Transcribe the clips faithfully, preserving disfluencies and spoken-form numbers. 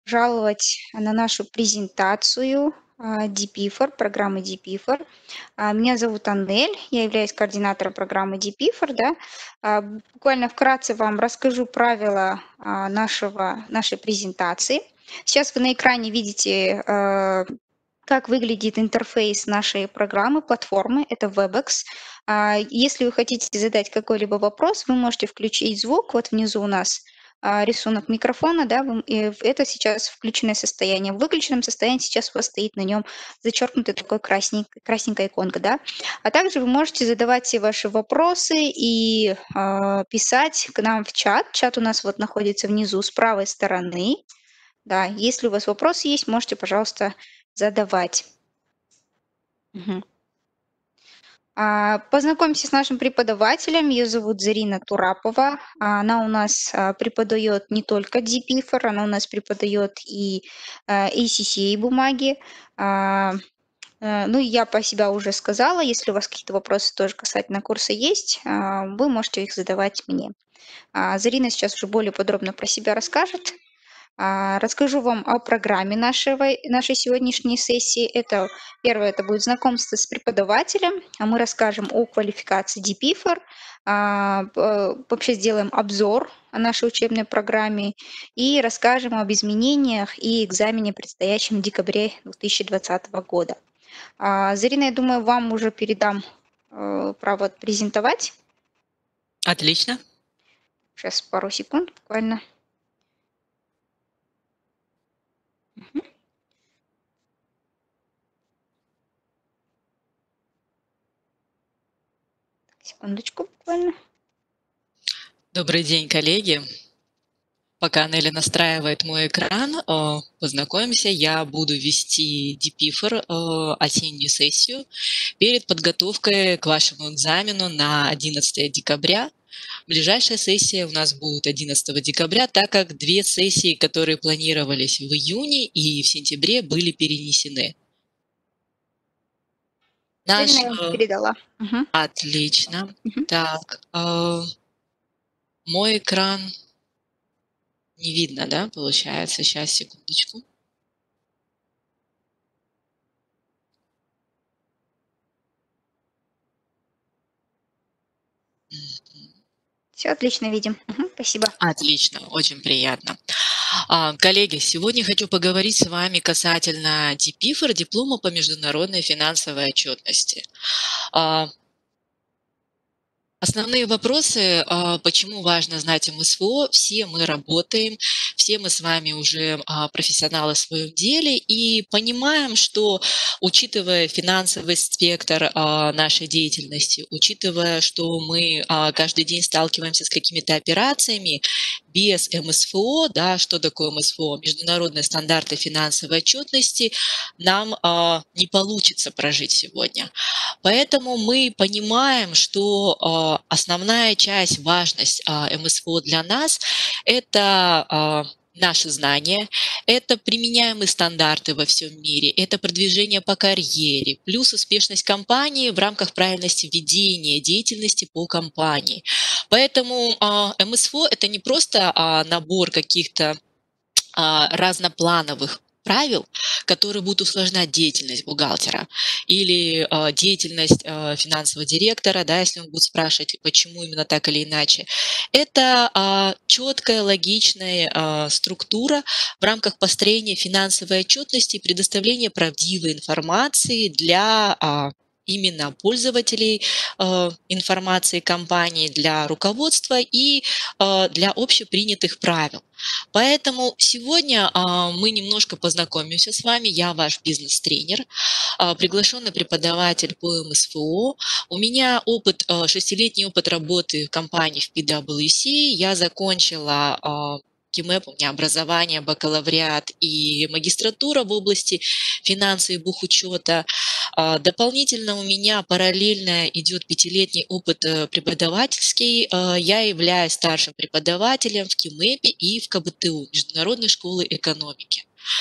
пожаловать на нашу презентацию а, DPIFR, программы DPIFR. А, Меня зовут Аннель, я являюсь координатором программы DPIFR. Да. А, Буквально вкратце вам расскажу правила а, нашего, нашей презентации. Сейчас вы на экране видите, э, как выглядит интерфейс нашей программы, платформы. Это Webex. А, Если вы хотите задать какой-либо вопрос, вы можете включить звук. Вот внизу у нас а, рисунок микрофона, да, вы- и в- это сейчас включенное состояние. В выключенном состоянии сейчас у вас стоит на нем зачеркнутый такой красненькая, красненькая иконка, да. А также вы можете задавать все ваши вопросы и а, писать к нам в чат. Чат у нас вот находится внизу с правой стороны. Да, если у вас вопросы есть, можете, пожалуйста, задавать. Мгм. А, Познакомься с нашим преподавателем. Ее зовут Зарина Турапова. А, Она у нас а, преподает не только DPIFR, она у нас преподает и а, A C C A бумаги. А, э, Ну, и я по себя уже сказала. Если у вас какие-то вопросы тоже касательно курса есть, а, вы можете их задавать мне. А, Зарина сейчас уже более подробно про себя расскажет. А, Расскажу вам о программе нашего, нашей сегодняшней сессии. Это первое, это будет знакомство с преподавателем, а мы расскажем о квалификации DPIFR, а, п- вообще сделаем обзор о нашей учебной программе и расскажем об изменениях и экзамене, предстоящем в декабре две тысячи двадцатого года. А, Зарина, я думаю, вам уже передам э, право презентовать. Отлично. Сейчас пару секунд буквально. Мгм. Секундочку буквально. Добрый день, коллеги. Пока Нелли настраивает мой экран, э, познакомимся. Я буду вести DPIFR, э, осеннюю сессию, перед подготовкой к вашему экзамену на одиннадцатое декабря. Ближайшая сессия у нас будет одиннадцатого декабря, так как две сессии, которые планировались в июне и в сентябре, были перенесены. Зарина, Наш... я вам э, передала. Мгм. Отлично. Мгм. Так, э, мой экран не видно, да, получается? Сейчас, секундочку. Все отлично видим. Мгм. Спасибо. Отлично, очень приятно. А, Коллеги, сегодня хочу поговорить с вами касательно DPIFR, диплома по международной финансовой отчетности. А, Основные вопросы, а, почему важно знать МСФО, все мы работаем, все мы с вами уже а, профессионалы в своем деле и понимаем, что, учитывая финансовый спектр а, нашей деятельности, учитывая, что мы а, каждый день сталкиваемся с какими-то операциями, без МСФО, да, что такое МСФО, международные стандарты финансовой отчетности, нам а, не получится прожить сегодня. Поэтому мы понимаем, что а, основная часть, важность а, МСФО для нас – это а, наши знания, это применяемые стандарты во всем мире, это продвижение по карьере, плюс успешность компании в рамках правильности ведения деятельности по компании. Поэтому а, МСФО – это не просто а, набор каких-то а, разноплановых правил, которые будут усложнять деятельность бухгалтера или а, деятельность а, финансового директора, да, если он будет спрашивать, почему именно так или иначе. Это а, четкая, логичная а, структура в рамках построения финансовой отчетности и предоставления правдивой информации для а, именно пользователей э, информации компании, для руководства и э, для общепринятых правил. Поэтому сегодня а, мы немножко познакомимся с вами. Я ваш бизнес-тренер, а, приглашенный преподаватель по МСФО. У меня опыт, а, шестилетний опыт работы в компании в PwC. Я закончила а, КИМЭП, у меня образование, бакалавриат и магистратура в области финансов и бухучета. А, Дополнительно у меня параллельно идет пятилетний опыт э, преподавательский. А, Я являюсь старшим преподавателем в КИМЭПе и в КБТУ, Международной школы экономики.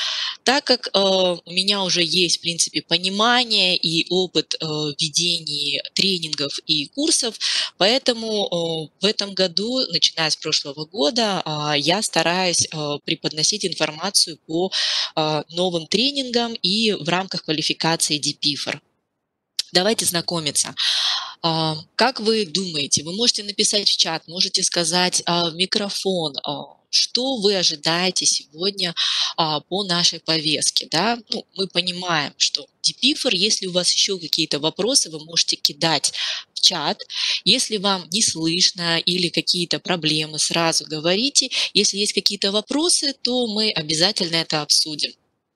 Так как э, у меня уже есть, в принципе, понимание и опыт э, ведения тренингов и курсов, поэтому э, в этом году, начиная с прошлого года, э, я стараюсь э, преподносить информацию по э, новым тренингам и в рамках квалификации ди пи эф ар. Давайте знакомиться. А, Как вы думаете, вы можете написать в чат, можете сказать а, в микрофон, а, что вы ожидаете сегодня а, по нашей повестке, да? Ну, мы понимаем, что ди пи эф ар, если у вас еще какие-то вопросы, вы можете кидать в чат. Если вам не слышно или какие-то проблемы, сразу говорите. Если есть какие-то вопросы, то мы обязательно это обсудим.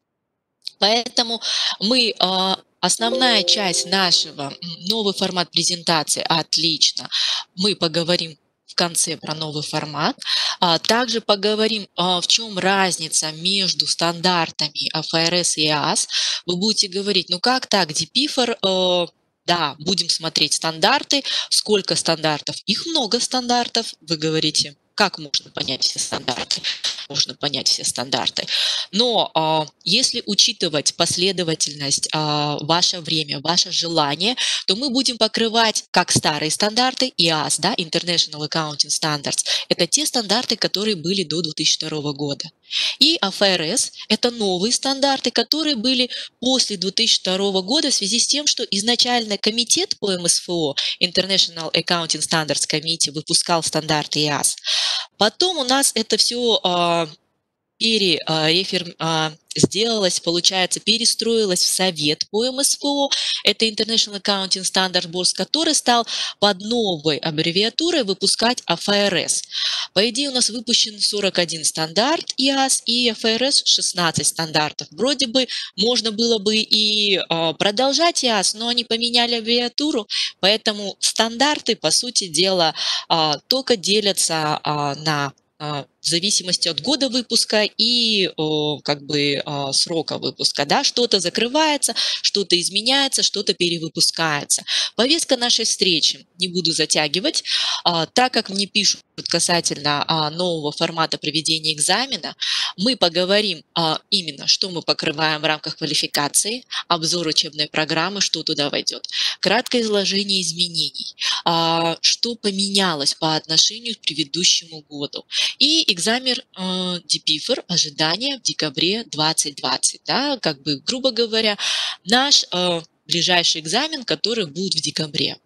Поэтому мы, а, основная часть нашего, м, новый формат презентации, отлично. Мы поговорим в конце про новый формат. А, Также поговорим, а, в чем разница между стандартами эф ар эс и и эй эс. Вы будете говорить, ну как так, ди пи эф ар, э, да, будем смотреть стандарты. Сколько стандартов? Их много стандартов. Вы говорите, как можно понять все стандарты? Можно понять все стандарты. Но а, если учитывать последовательность, а, ваше время, ваше желание, то мы будем покрывать как старые стандарты, и эй эс, да, International Accounting Standards, это те стандарты, которые были до две тысячи второго года. И эф ар эс – это новые стандарты, которые были после две тысячи второго года в связи с тем, что изначально комитет по эм эс эф о, International Accounting Standards Committee, выпускал стандарты и эй эс. Потом у нас это все пере, а, рефер, а, сделалось, получается, перестроилось в Совет по эм эс эф о, это International Accounting Standards Board, который стал под новой аббревиатурой выпускать эф ар эс. По идее, у нас выпущен сорок один стандарт и эй эс и эф ар эс шестнадцать стандартов. Вроде бы можно было бы и а, продолжать и эй эс, но они поменяли аббревиатуру, поэтому стандарты, по сути дела, а, только делятся а, на а, в зависимости от года выпуска и о, как бы а, срока выпуска, да, что-то закрывается, что-то изменяется, что-то перевыпускается. Повестка нашей встречи, не буду затягивать, а, так как мне пишут касательно а, нового формата проведения экзамена, мы поговорим а, именно, что мы покрываем в рамках квалификации, обзор учебной программы, что туда войдет, краткое изложение изменений, а, что поменялось по отношению к предыдущему году, и экзамен э, ди пи эф ар, ожидания в декабре двадцать двадцать, да, как бы, грубо говоря, наш э, ближайший экзамен, который будет в декабре.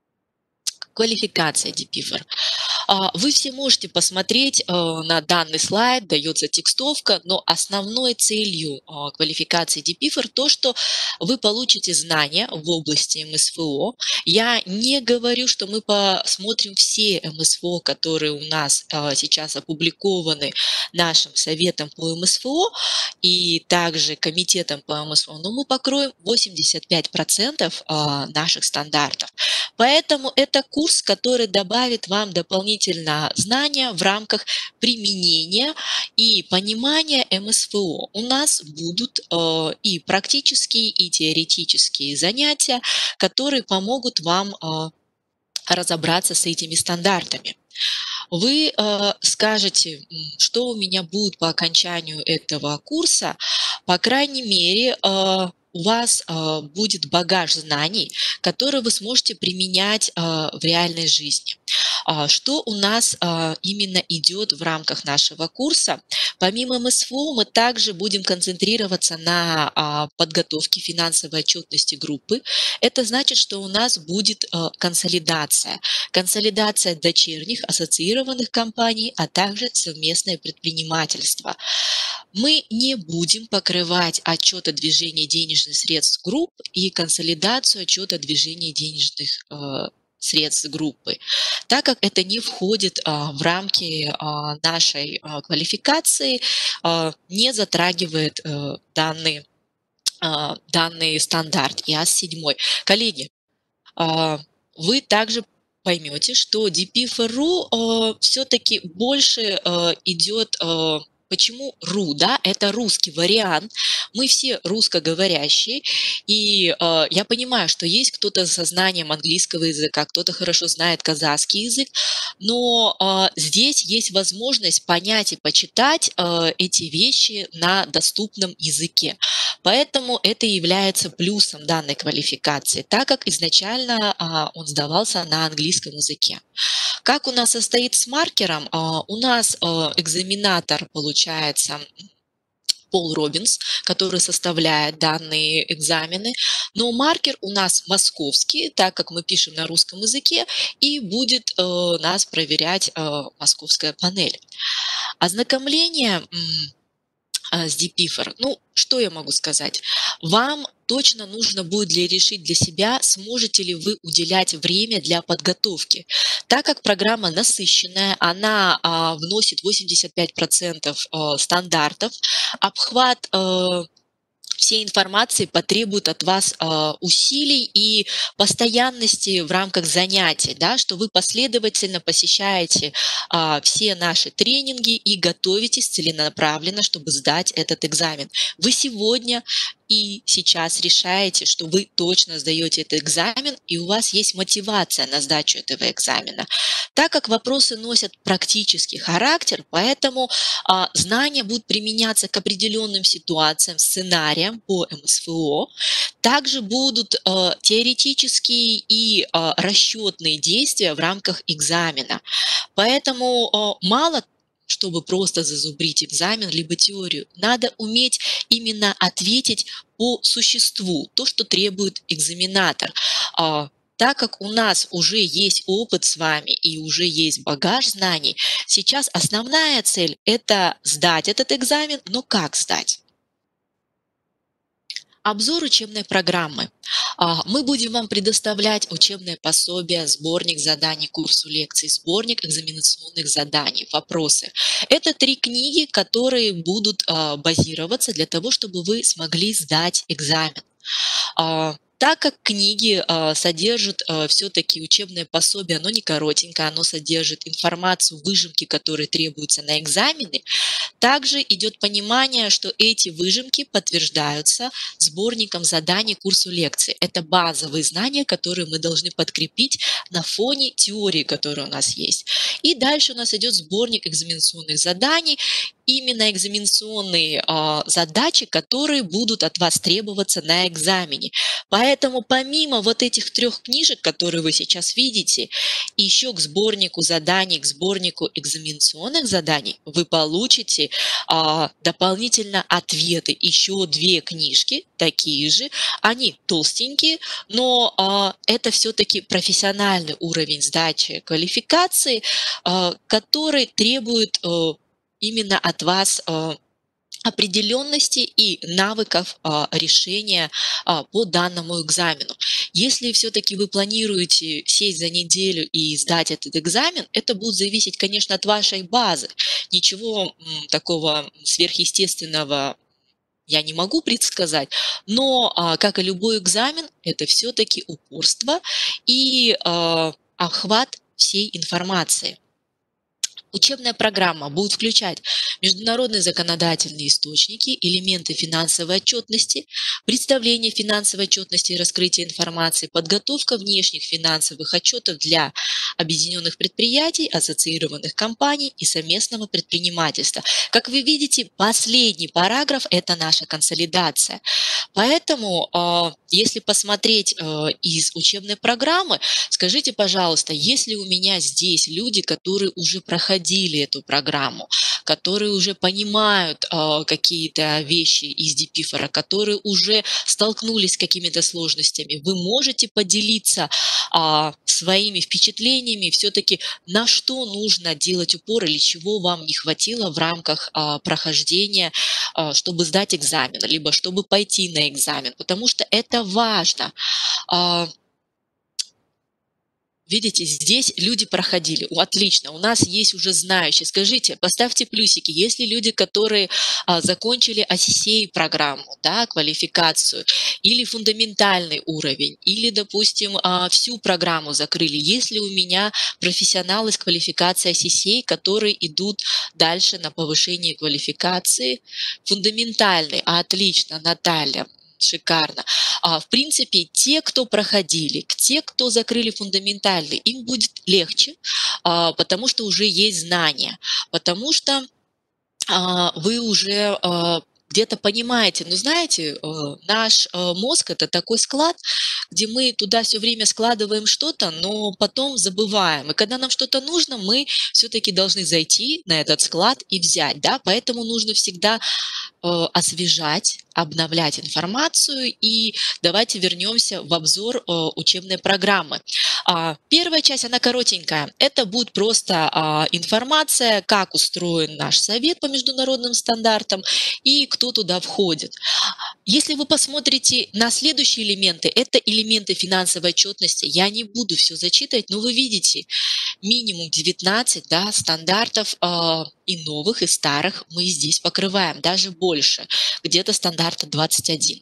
Квалификация ди пи эф ар. А, Вы все можете посмотреть э, на данный слайд, дается текстовка, но основной целью э, квалификации ди пи эф ар то, что вы получите знания в области эм эс эф о. Я не говорю, что мы посмотрим все эм эс эф о, которые у нас э, сейчас опубликованы нашим советом по эм эс эф о и также комитетом по эм эс эф о, но мы покроем восемьдесят пять процентов э, наших стандартов. Поэтому это курс, который добавит вам дополнительно знания в рамках применения и понимания эм эс эф о. У нас будут э, и практические, и теоретические занятия, которые помогут вам э, разобраться с этими стандартами. Вы э, скажете, что у меня будет по окончанию этого курса. По крайней мере, э, у вас э, будет багаж знаний, который вы сможете применять э, в реальной жизни. А, Что у нас а, именно идет в рамках нашего курса? Помимо эм эс эф о мы также будем концентрироваться на а, подготовке финансовой отчетности группы. Это значит, что у нас будет а, консолидация. Консолидация дочерних ассоциированных компаний, а также совместное предпринимательство. Мы не будем покрывать отчет о движении денежных средств групп и консолидацию отчета о движении денежных э, средств группы, так как это не входит а, в рамки а, нашей а, квалификации, а, не затрагивает а, данный, а, данный стандарт и эй эс семь. Коллеги, а, вы также поймете, что ди пи эф ар точка ру а, все-таки больше а, идет а, Почему РУ? Да, это русский вариант. Мы все русскоговорящие, и э, я понимаю, что есть кто-то со знанием английского языка, кто-то хорошо знает казахский язык, но э, здесь есть возможность понять и почитать э, эти вещи на доступном языке. Поэтому это является плюсом данной квалификации, так как изначально а, он сдавался на английском языке. Как у нас состоит с маркером? А, у нас а, экзаменатор, получается, Пол Робинс, который составляет данные экзамены, но маркер у нас московский, так как мы пишем на русском языке, и будет э, нас проверять э, московская панель. Ознакомление с дипифор. Ну, что я могу сказать? Вам точно нужно будет для решить для себя, сможете ли вы уделять время для подготовки. Так как программа насыщенная, она а, вносит восемьдесят пять процентов а, стандартов, обхват а, всей информации потребует от вас э, усилий и постоянности в рамках занятий, да, что вы последовательно посещаете э, все наши тренинги и готовитесь целенаправленно, чтобы сдать этот экзамен. Вы сегодня и сейчас решаете, что вы точно сдаете этот экзамен, и у вас есть мотивация на сдачу этого экзамена. Так как вопросы носят практический характер, поэтому а, знания будут применяться к определенным ситуациям, сценариям по эм эс эф о. Также будут а, теоретические и а, расчетные действия в рамках экзамена. Поэтому а, мало чтобы просто зазубрить экзамен, либо теорию. Надо уметь именно ответить по существу, то, что требует экзаменатор. А, так как у нас уже есть опыт с вами и уже есть багаж знаний, сейчас основная цель – это сдать этот экзамен, но как сдать? Обзор учебной программы. Мы будем вам предоставлять учебное пособие, сборник заданий, курсу лекций, сборник экзаменационных заданий, вопросы. Это три книги, которые будут базироваться для того, чтобы вы смогли сдать экзамен. Так как книги э, содержат э, все-таки учебное пособие, оно не коротенькое, оно содержит информацию, выжимки, которые требуются на экзамены, также идет понимание, что эти выжимки подтверждаются сборником заданий курсу лекций. Это базовые знания, которые мы должны подкрепить на фоне теории, которая у нас есть. И дальше у нас идет сборник экзаменационных заданий, именно экзаменационные э, задачи, которые будут от вас требоваться на экзамене. Поэтому помимо вот этих трех книжек, которые вы сейчас видите, еще к сборнику заданий, к сборнику экзаменационных заданий вы получите а, дополнительно ответы. Еще две книжки, такие же, они толстенькие, но а, это все-таки профессиональный уровень сдачи квалификации, а, который требует а, именно от вас а, определенности и навыков а, решения а, по данному экзамену. Если все-таки вы планируете сесть за неделю и сдать этот экзамен, это будет зависеть, конечно, от вашей базы. Ничего м, такого сверхъестественного я не могу предсказать, но, а, как и любой экзамен, это все-таки упорство и а, охват всей информации. Учебная программа будет включать международные законодательные источники, элементы финансовой отчетности, представление финансовой отчетности и раскрытие информации, подготовка внешних финансовых отчетов для объединенных предприятий, ассоциированных компаний и совместного предпринимательства. Как вы видите, последний параграф – это наша консолидация. Поэтому, если посмотреть из учебной программы, скажите, пожалуйста, есть ли у меня здесь люди, которые уже проходили эту программу, которые уже понимают э, какие-то вещи из дипифора, которые уже столкнулись с какими-то сложностями, вы можете поделиться э, своими впечатлениями, все-таки на что нужно делать упор или чего вам не хватило в рамках э, прохождения, э, чтобы сдать экзамен, либо чтобы пойти на экзамен, потому что это важно. Э, Видите, здесь люди проходили. О, отлично, у нас есть уже знающие. Скажите, поставьте плюсики, если люди, которые а, закончили эй си си эй-программу, да, квалификацию, или фундаментальный уровень, или, допустим, а, всю программу закрыли. Если у меня профессионалы с квалификацией эй си си эй, которые идут дальше на повышение квалификации, фундаментальный, отлично, Наталья. Шикарно. А, в принципе, те, кто проходили, те, кто закрыли фундаментальный, им будет легче, а, потому что уже есть знания, потому что а, вы уже а, где-то понимаете, ну знаете, а, наш а, мозг это такой склад, где мы туда все время складываем что-то, но потом забываем. И когда нам что-то нужно, мы все-таки должны зайти на этот склад и взять, да, поэтому нужно всегда э, освежать, обновлять информацию. И давайте вернемся в обзор э, учебной программы. А, Первая часть, она коротенькая. Это будет просто а, информация, как устроен наш совет по международным стандартам и кто туда входит. Если вы посмотрите на следующие элементы, это элементы финансовой отчетности. Я не буду все зачитывать, но вы видите, минимум девятнадцать, да, стандартов э, и новых, и старых мы здесь покрываем, даже больше, где-то стандарта двадцать один.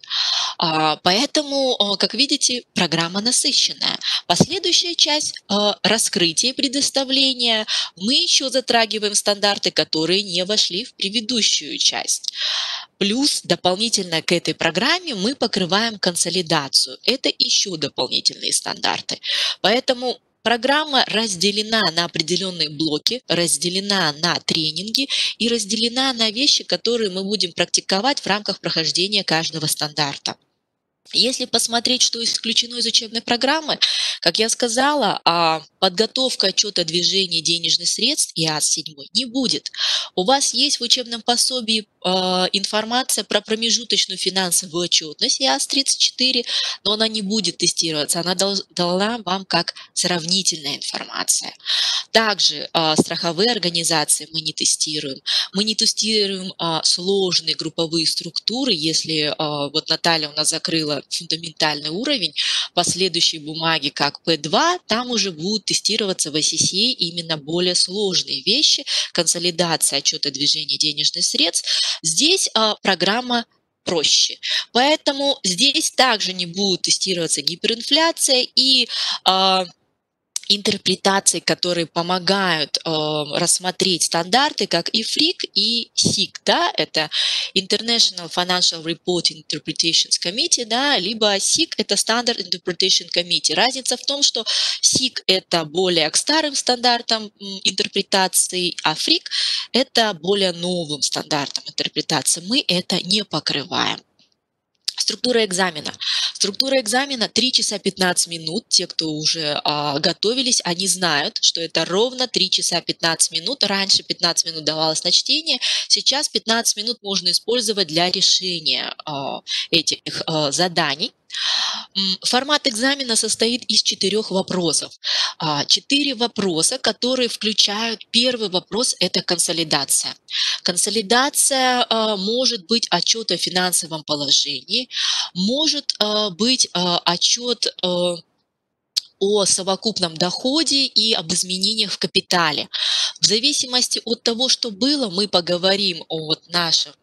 А, поэтому, э, как видите, программа насыщенная. Последующая часть э, раскрытие предоставления. Мы еще затрагиваем стандарты, которые не вошли в предыдущую часть. Плюс дополнительно к этой программе мы покрываем консолидацию. Это еще дополнительные стандарты. Поэтому программа разделена на определенные блоки, разделена на тренинги и разделена на вещи, которые мы будем практиковать в рамках прохождения каждого стандарта. Если посмотреть, что исключено из учебной программы, как я сказала, а, подготовка отчета движения денежных средств и ИАС семь не будет. У вас есть в учебном пособии а, информация про промежуточную финансовую отчетность ИАС тридцать четыре, но она не будет тестироваться, она дал- дана вам как сравнительная информация. Также а, страховые организации мы не тестируем. Мы не тестируем а, сложные групповые структуры. Если а, вот Наталья у нас закрыла фундаментальный уровень, последующие бумаги, как пэ два, там уже будут тестироваться в эй си си эй именно более сложные вещи, консолидация отчета движения денежных средств. Здесь а, программа проще. Поэтому здесь также не будет тестироваться гиперинфляция и а, интерпретации, которые помогают э, рассмотреть стандарты, как и фрик, и сик, да, это International Financial Reporting Interpretations Committee, да, либо сик это Standard Interpretation Committee. Разница в том, что сик это более к старым стандартам м, интерпретации, а фрик это более новым стандартам интерпретации. Мы это не покрываем. Структура экзамена. Структура экзамена три часа пятнадцать минут. Те, кто уже а, готовились, они знают, что это ровно три часа пятнадцать минут. Раньше пятнадцать минут давалось на чтение, сейчас пятнадцать минут можно использовать для решения а, этих а, заданий. Формат экзамена состоит из четырех вопросов. А, Четыре вопроса, которые включают первый вопрос – это консолидация. Консолидация а, может быть отчет о финансовом положении, может а, быть а, отчет а, о совокупном доходе и об изменениях в капитале. В зависимости от того, что было, мы поговорим о вот нашем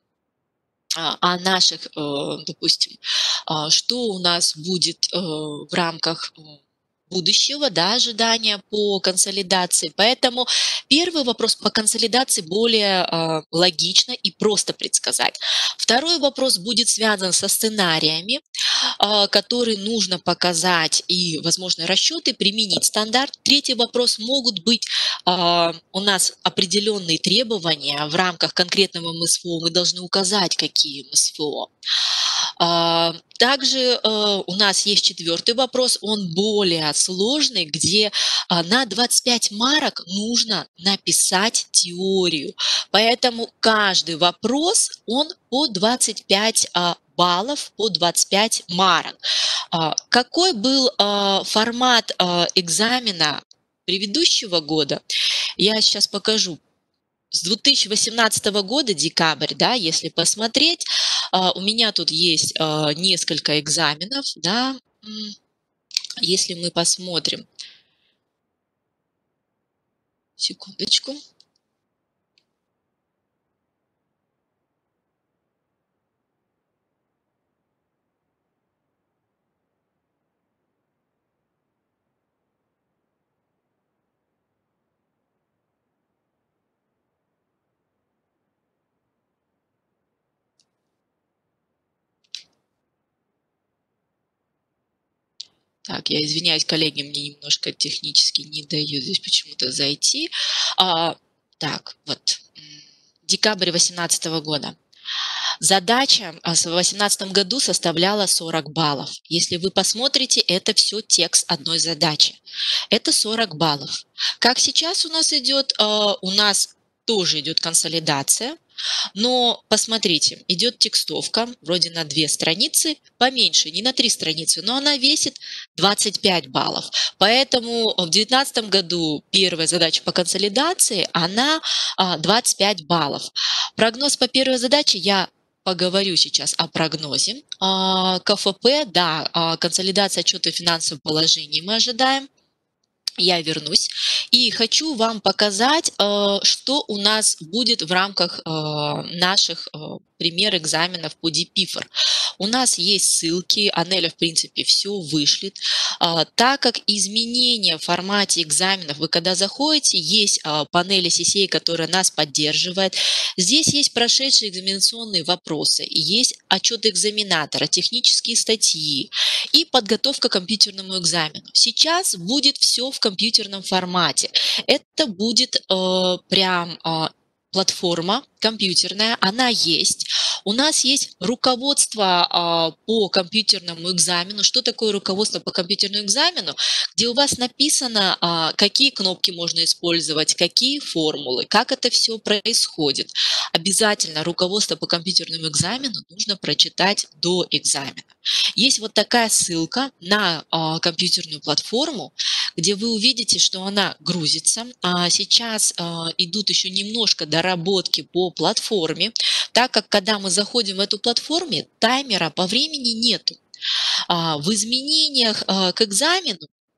а, о наших, э, допустим, а, что у нас будет э, в рамках э, будущего, да, ожидания по консолидации. Поэтому первый вопрос по консолидации более а, логично и просто предсказать. Второй вопрос будет связан со сценариями, а, которые нужно показать и, возможно, расчеты, применить стандарт. Третий вопрос могут быть а, у нас определенные требования в рамках конкретного эм эс эф о. Мы должны указать, какие эм эс эф о. А, Также э, у нас есть четвертый вопрос, он более сложный, где а, на двадцать пять марок нужно написать теорию. Поэтому каждый вопрос, он по двадцать пять а, баллов, по двадцать пять марок. А, Какой был а, формат а, экзамена предыдущего года? Я сейчас покажу. С две тысячи восемнадцатого года, декабрь, да, если посмотреть, а, у меня тут есть а, несколько экзаменов, да, м, если мы посмотрим. Секундочку. Так, я извиняюсь, коллеги, мне немножко технически не дают здесь почему-то зайти. А, так, вот, декабрь две тысячи восемнадцатого года. Задача в две тысячи восемнадцатом году составляла сорок баллов. Если вы посмотрите, это все текст одной задачи. Это сорок баллов. Как сейчас у нас идет? У нас тоже идет консолидация. Но посмотрите, идет текстовка, вроде на две страницы, поменьше, не на три страницы, но она весит двадцать пять баллов. Поэтому в две тысячи девятнадцатом году первая задача по консолидации, она двадцать пять баллов. Прогноз по первой задаче я поговорю сейчас о прогнозе. КФП, да, консолидация отчета финансового положения мы ожидаем. Я вернусь и хочу вам показать, что у нас будет в рамках наших пример экзаменов по дипифор. У нас есть ссылки, Анеля, в принципе, все вышлет. Так как изменения в формате экзаменов, вы когда заходите, есть панель эс эс эй, которая нас поддерживает. Здесь есть прошедшие экзаменационные вопросы, есть отчет экзаменатора, технические статьи и подготовка к компьютерному экзамену. Сейчас будет все в компьютерном формате. Это будет э, прям э, платформа компьютерная, она есть. У нас есть руководство а, по компьютерному экзамену. Что такое руководство по компьютерному экзамену? Где у вас написано, а, какие кнопки можно использовать, какие формулы, как это все происходит. Обязательно руководство по компьютерному экзамену нужно прочитать до экзамена. Есть вот такая ссылка на а, компьютерную платформу, где вы увидите, что она грузится. А сейчас а, идут еще немножко доработки по платформе, так как когда мы заходим в эту платформу, таймера по времени нету. А, в изменениях а, к экзамену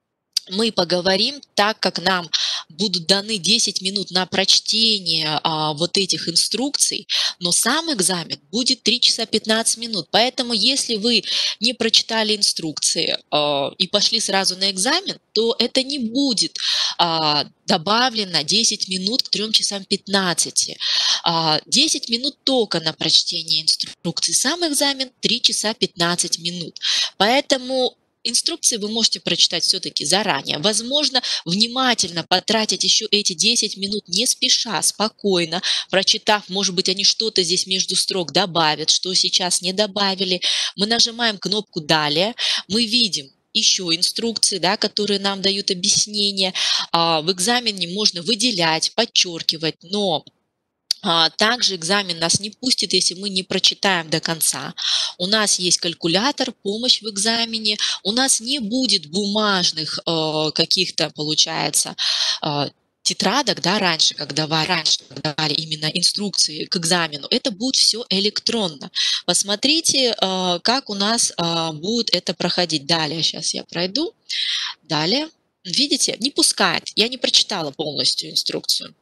мы поговорим, так как нам будут даны десять минут на прочтение а, вот этих инструкций, но сам экзамен будет три часа пятнадцать минут. Поэтому если вы не прочитали инструкции а, и пошли сразу на экзамен, то это не будет а, добавлено десять минут к трем часам пятнадцати. А, десять минут только на прочтение инструкций. Сам экзамен три часа пятнадцать минут. Поэтому инструкции вы можете прочитать все-таки заранее. Возможно, внимательно потратить еще эти десять минут не спеша, спокойно, прочитав, может быть, они что-то здесь между строк добавят, что сейчас не добавили. Мы нажимаем кнопку «Далее», мы видим еще инструкции, да, которые нам дают объяснение. В экзамене можно выделять, подчеркивать, но также экзамен нас не пустит, если мы не прочитаем до конца. У нас есть калькулятор, помощь в экзамене. У нас не будет бумажных э, каких-то, получается, э, тетрадок, да, раньше, когда давали, раньше, когда давали именно инструкции к экзамену. Это будет все электронно. Посмотрите, э, как у нас э, будет это проходить. Далее, сейчас я пройду. Далее. Видите, не пускает. Я не прочитала полностью инструкцию.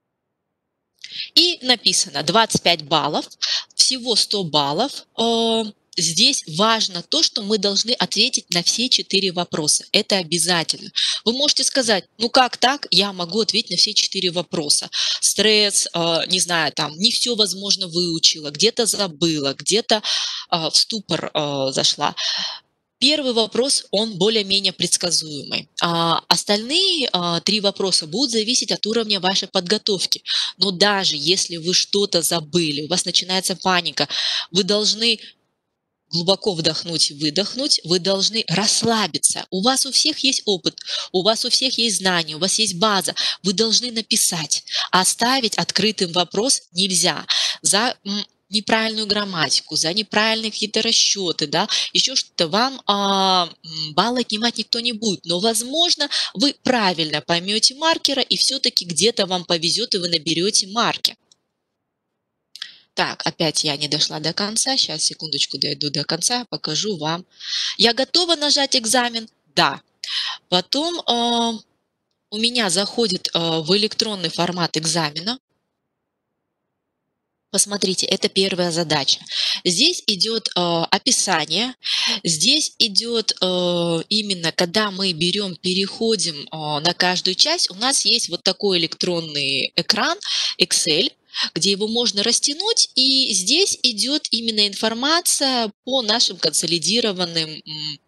И написано двадцать пять баллов, всего сто баллов. Здесь важно то, что мы должны ответить на все четыре вопроса. Это обязательно. Вы можете сказать, ну как так, я могу ответить на все четыре вопроса. Стресс, не знаю, там не все, возможно, выучила, где-то забыла, где-то в ступор зашла. Первый вопрос, он более-менее предсказуемый. А остальные а, три вопроса будут зависеть от уровня вашей подготовки. Но даже если вы что-то забыли, у вас начинается паника, вы должны глубоко вдохнуть и выдохнуть, вы должны расслабиться. У вас у всех есть опыт, у вас у всех есть знания, у вас есть база. Вы должны написать. Оставить открытым вопрос нельзя. За неправильную грамматику, за неправильные какие-то расчеты, да, еще что-то, вам а, баллы отнимать никто не будет. Но, возможно, вы правильно поймете маркера, и все-таки где-то вам повезет, и вы наберете марки. Так, опять я не дошла до конца. Сейчас, секундочку, дойду до конца, покажу вам. Я готова нажать экзамен? Да. Потом... А, у меня заходит э, в электронный формат экзамена. Посмотрите, это первая задача. Здесь идет э, описание, здесь идет э, именно, когда мы берем, переходим э, на каждую часть, у нас есть вот такой электронный экран Excel, где его можно растянуть, и здесь идет именно информация по нашим консолидированным м,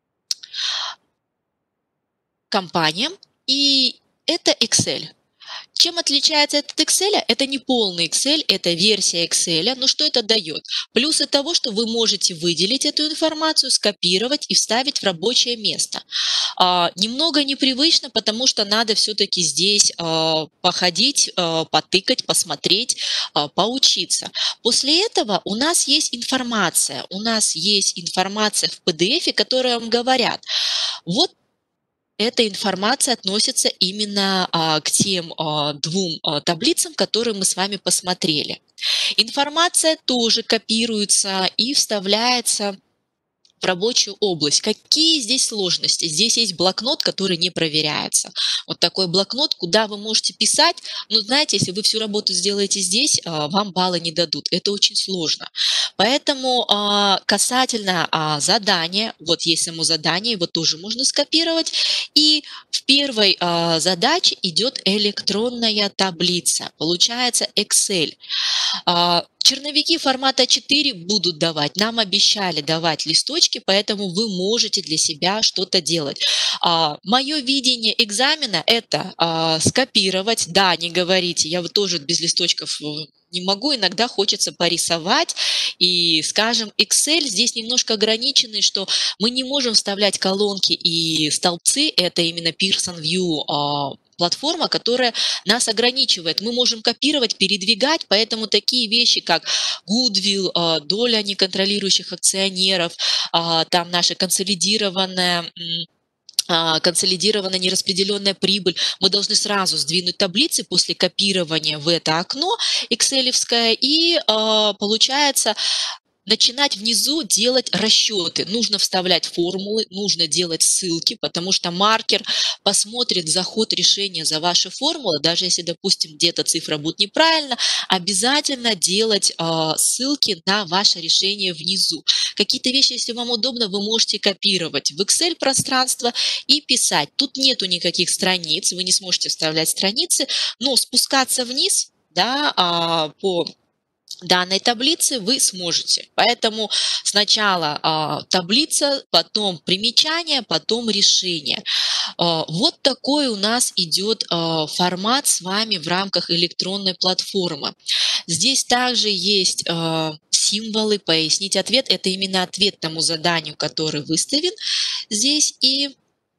компаниям, и это Excel. Чем отличается этот Excel? Это не полный Excel, это версия Excel. Но что это дает? Плюсы того, что вы можете выделить эту информацию, скопировать и вставить в рабочее место. А, немного непривычно, потому что надо все-таки здесь а, походить, а, потыкать, посмотреть, а, поучиться. После этого у нас есть информация. У нас есть информация в пи ди эф, которая вам говорят, вот эта информация относится именно а, к тем а, двум а, таблицам, которые мы с вами посмотрели. Информация тоже копируется и вставляется в рабочую область. Какие здесь сложности? Здесь есть блокнот, который не проверяется. Вот такой блокнот, куда вы можете писать. Но знаете, если вы всю работу сделаете здесь, а, вам баллы не дадут. Это очень сложно. Поэтому а, касательно а, задания, вот есть само задание, его тоже можно скопировать. И в первой а, задаче идет электронная таблица. Получается Excel. А, Черновики формата а четыре будут давать. Нам обещали давать листочки, поэтому вы можете для себя что-то делать. А, мое видение экзамена – это а, скопировать. Да, не говорите, я вот тоже без листочков не могу, иногда хочется порисовать. И, скажем, Excel здесь немножко ограниченный, что мы не можем вставлять колонки и столбцы. Это именно Pearson View а, платформа, которая нас ограничивает. Мы можем копировать, передвигать, поэтому такие вещи, как goodwill, доля неконтролирующих акционеров, там наша консолидированная консолидированная нераспределенная прибыль, мы должны сразу сдвинуть таблицы после копирования в это окно экселевское, и получается начинать внизу делать расчеты. Нужно вставлять формулы, нужно делать ссылки, потому что маркер посмотрит заход решения за ваши формулы. Даже если, допустим, где-то цифра будет неправильно, обязательно делать э, ссылки на ваше решение внизу. Какие-то вещи, если вам удобно, вы можете копировать в Excel пространство и писать. Тут нету никаких страниц, вы не сможете вставлять страницы, но спускаться вниз, да, э, по данной таблицы вы сможете. Поэтому сначала а, таблица, потом примечание, потом решение. А, вот такой у нас идет а, формат с вами в рамках электронной платформы. Здесь также есть а, символы, пояснить ответ. Это именно ответ тому заданию, который выставлен здесь. И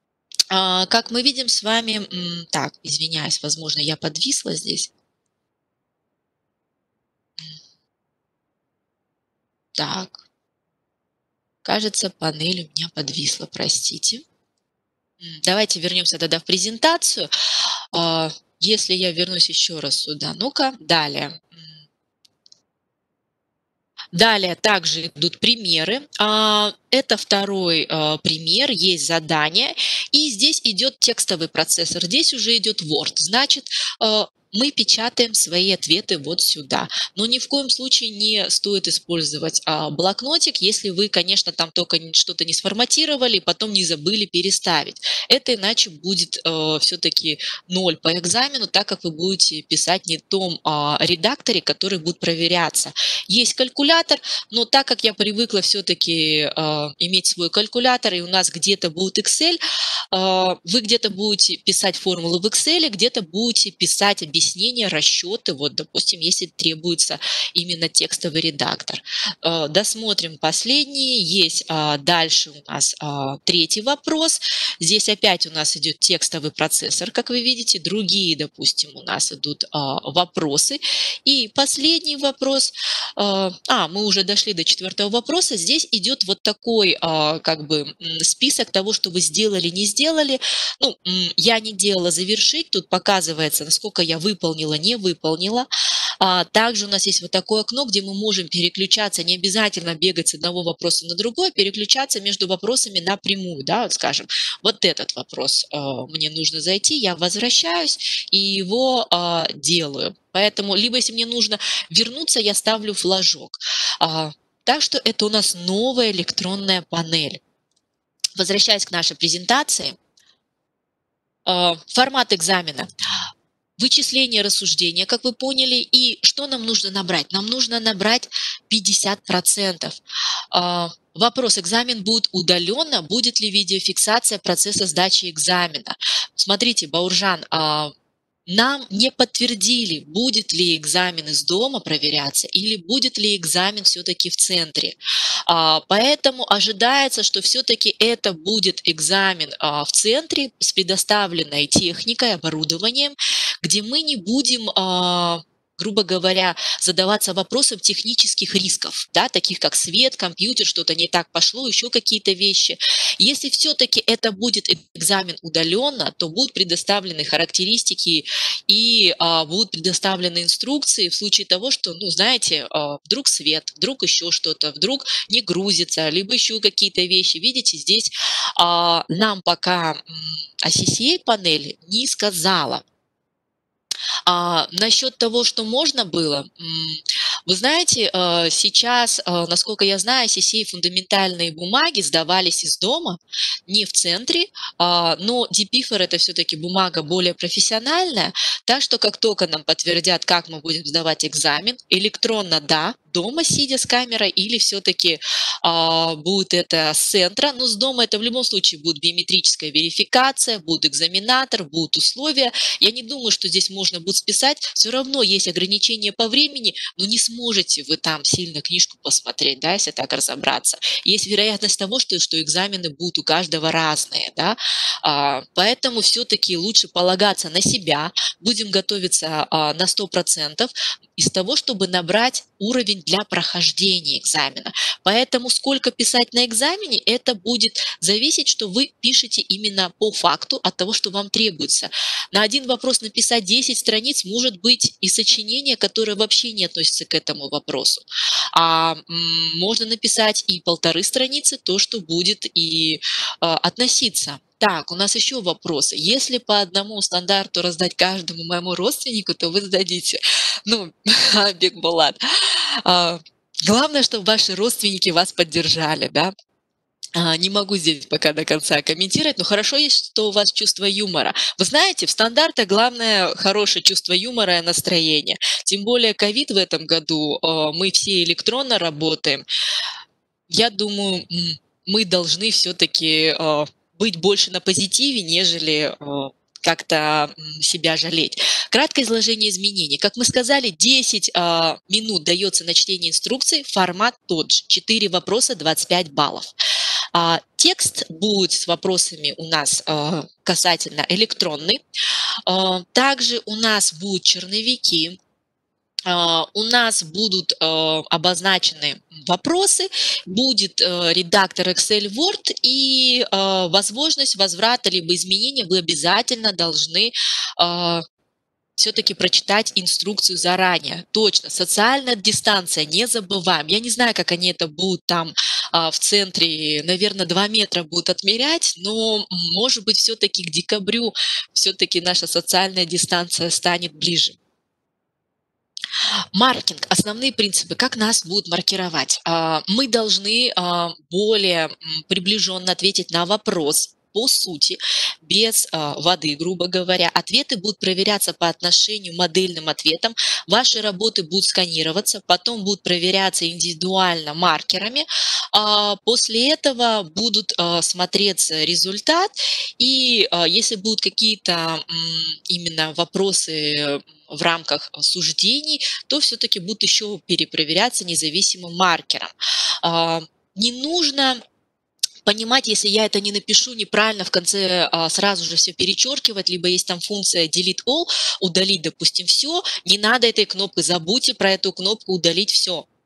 а, как мы видим с вами... Так, извиняюсь, возможно, я подвисла здесь. Так, кажется, панель у меня подвисла, простите. Давайте вернемся тогда в презентацию. Если я вернусь еще раз сюда, ну-ка, далее. Далее также идут примеры. Это второй пример, есть задание, и здесь идет текстовый процессор, здесь уже идет Word. Значит, мы печатаем свои ответы вот сюда. Но ни в коем случае не стоит использовать а, блокнотик, если вы, конечно, там только что-то не сформатировали, потом не забыли переставить. Это иначе будет а, все-таки ноль по экзамену, так как вы будете писать не в том а, редакторе, который будет проверяться. Есть калькулятор, но так как я привыкла все-таки а, иметь свой калькулятор, и у нас где-то будет Excel, а, вы где-то будете писать формулы в Excel, где-то будете писать объяснения, объяснения, расчеты, вот, допустим, если требуется именно текстовый редактор. Досмотрим последний. Есть дальше у нас третий вопрос. Здесь опять у нас идет текстовый процессор, как вы видите. Другие, допустим, у нас идут вопросы. И последний вопрос. А, мы уже дошли до четвертого вопроса. Здесь идет вот такой как бы список того, что вы сделали, не сделали. Ну, я не делала завершить. Тут показывается, насколько я выполнила выполнила, не выполнила. А, также у нас есть вот такое окно, где мы можем переключаться, не обязательно бегать с одного вопроса на другой, переключаться между вопросами напрямую, да, вот скажем, вот этот вопрос э, мне нужно зайти, я возвращаюсь и его э, делаю. Поэтому, либо если мне нужно вернуться, я ставлю флажок. А, так что это у нас новая электронная панель. Возвращаясь к нашей презентации, э, формат экзамена. Вычисление рассуждения, как вы поняли, и что нам нужно набрать? Нам нужно набрать пятьдесят процентов. А, вопрос: экзамен будет удаленно, будет ли видеофиксация процесса сдачи экзамена? Смотрите, Бауржан, а, нам не подтвердили, будет ли экзамен из дома проверяться или будет ли экзамен все-таки в центре. А, поэтому ожидается, что все-таки это будет экзамен а, в центре с предоставленной техникой, оборудованием, где мы не будем, а, грубо говоря, задаваться вопросом технических рисков, да, таких как свет, компьютер, что-то не так пошло, еще какие-то вещи. Если все-таки это будет экзамен удаленно, то будут предоставлены характеристики и а, будут предоставлены инструкции в случае того, что, ну, знаете, а, вдруг свет, вдруг еще что-то, вдруг не грузится, либо еще какие-то вещи. Видите, здесь а, нам пока ай си си эй-панель не сказала. А, насчет того, что можно было, вы знаете, сейчас, насколько я знаю, ай си си эй фундаментальные бумаги сдавались из дома, не в центре, но дипифор это все-таки бумага более профессиональная, так что как только нам подтвердят, как мы будем сдавать экзамен, электронно да, дома сидя с камерой, или все-таки а, будет это с центра, но с дома это в любом случае будет биометрическая верификация, будет экзаменатор, будут условия. Я не думаю, что здесь можно будет списать, все равно есть ограничения по времени, но не сможете вы там сильно книжку посмотреть, да, если так разобраться. Есть вероятность того, что, что экзамены будут у каждого разные, да, а, поэтому все-таки лучше полагаться на себя, будем готовиться а, на сто процентов из того, чтобы набрать уровень для прохождения экзамена. Поэтому сколько писать на экзамене, это будет зависеть, что вы пишете именно по факту от того, что вам требуется. На один вопрос написать десять страниц может быть и сочинение, которое вообще не относится к этому вопросу. А м, можно написать и полторы страницы, то, что будет и а, относиться. Так, у нас еще вопросы. Если по одному стандарту раздать каждому моему родственнику, то вы сдадите. Ну, Бекбулат. А, главное, чтобы ваши родственники вас поддержали, да. А, не могу здесь пока до конца комментировать, но хорошо есть, что у вас чувство юмора. Вы знаете, в стандартах главное хорошее чувство юмора и настроение. Тем более ковид в этом году, а, мы все электронно работаем. Я думаю, м, мы должны все-таки а, быть больше на позитиве, нежели а, как-то м, себя жалеть. Краткое изложение изменений. Как мы сказали, десять а, минут дается на чтение инструкции, формат тот же. четыре вопроса, двадцать пять баллов. А, текст будет с вопросами у нас а, касательно электронный. А, также у нас будут черновики. Uh, у нас будут uh, обозначены вопросы, будет uh, редактор Excel, Word и uh, возможность возврата либо изменения. Вы обязательно должны uh, все-таки прочитать инструкцию заранее. Точно, социальная дистанция, не забываем. Я не знаю, как они это будут там uh, в центре, наверное, два метра будут отмерять, но, может быть, все-таки к декабрю все-таки наша социальная дистанция станет ближе. Маркетинг. Основные принципы, как нас будут маркировать. Мы должны более приближенно ответить на вопрос по сути, без а, воды, грубо говоря. Ответы будут проверяться по отношению к модельным ответам. Ваши работы будут сканироваться, потом будут проверяться индивидуально маркерами. А, после этого будут а, смотреться результат. И а, если будут какие-то именно вопросы в рамках суждений, то все-таки будут еще перепроверяться независимым маркером. А, не нужно понимать, если я это не напишу неправильно, в конце а, сразу же все перечеркивать, либо есть там функция delete all, удалить, допустим, все, не надо этой кнопкой, забудьте про эту кнопку удалить все.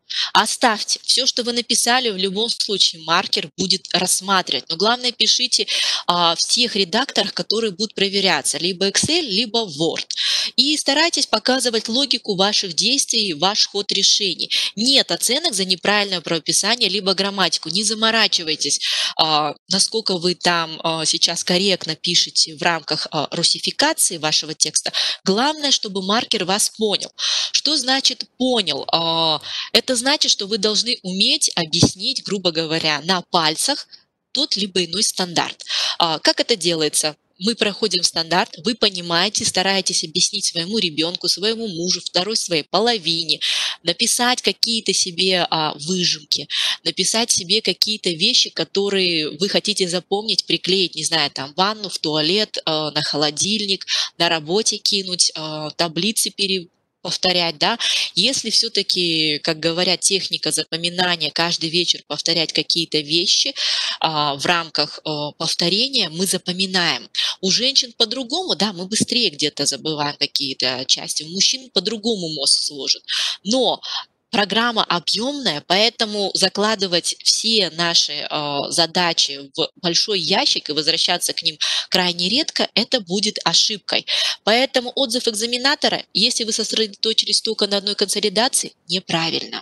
Оставьте. Все, что вы написали, в любом случае маркер будет рассматривать. Но главное, пишите а, в тех редакторах, которые будут проверяться. Либо Excel, либо Word. И старайтесь показывать логику ваших действий, ваш ход решений. Нет оценок за неправильное правописание, либо грамматику. Не заморачивайтесь, а, насколько вы там а, сейчас корректно пишете в рамках а, русификации вашего текста. Главное, чтобы маркер вас понял. Что значит «понял»? А, это значит, что вы должны уметь объяснить, грубо говоря, на пальцах тот либо иной стандарт. А, как это делается? Мы проходим стандарт, вы понимаете, стараетесь объяснить своему ребенку, своему мужу, второй своей половине, написать какие-то себе а, выжимки, написать себе какие-то вещи, которые вы хотите запомнить, приклеить, не знаю, там, в ванну, в туалет, а, на холодильник, на работе кинуть, а, таблицы пере повторять, да, если все-таки, как говорят, техника запоминания, каждый вечер повторять какие-то вещи а, в рамках а, повторения, мы запоминаем. У женщин по-другому, да, мы быстрее где-то забываем какие-то части, у мужчин по-другому мозг сложен, но программа объемная, поэтому закладывать все наши э, задачи в большой ящик и возвращаться к ним крайне редко, это будет ошибкой. Поэтому отзыв экзаменатора, если вы сосредоточились только на одной консолидации, неправильно.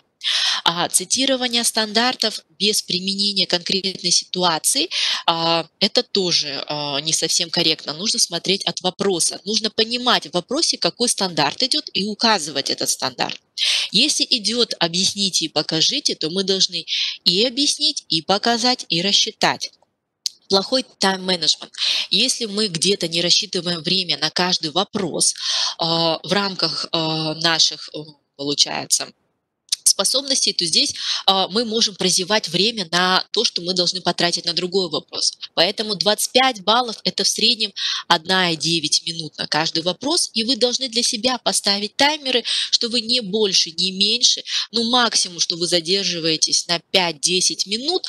А цитирование стандартов без применения конкретной ситуации а, это тоже а, не совсем корректно. Нужно смотреть от вопроса. Нужно понимать в вопросе, какой стандарт идет, и указывать этот стандарт. Если идет «объясните и покажите», то мы должны и объяснить, и показать, и рассчитать. Плохой тайм-менеджмент. Если мы где-то не рассчитываем время на каждый вопрос э, в рамках э, наших, э, получается, способностей, то здесь э, мы можем прозевать время на то, что мы должны потратить на другой вопрос. Поэтому двадцать пять баллов – это в среднем одна целая девять десятых минут на каждый вопрос, и вы должны для себя поставить таймеры, что вы не больше, не меньше, ну максимум, что вы задерживаетесь на пять-десять минут,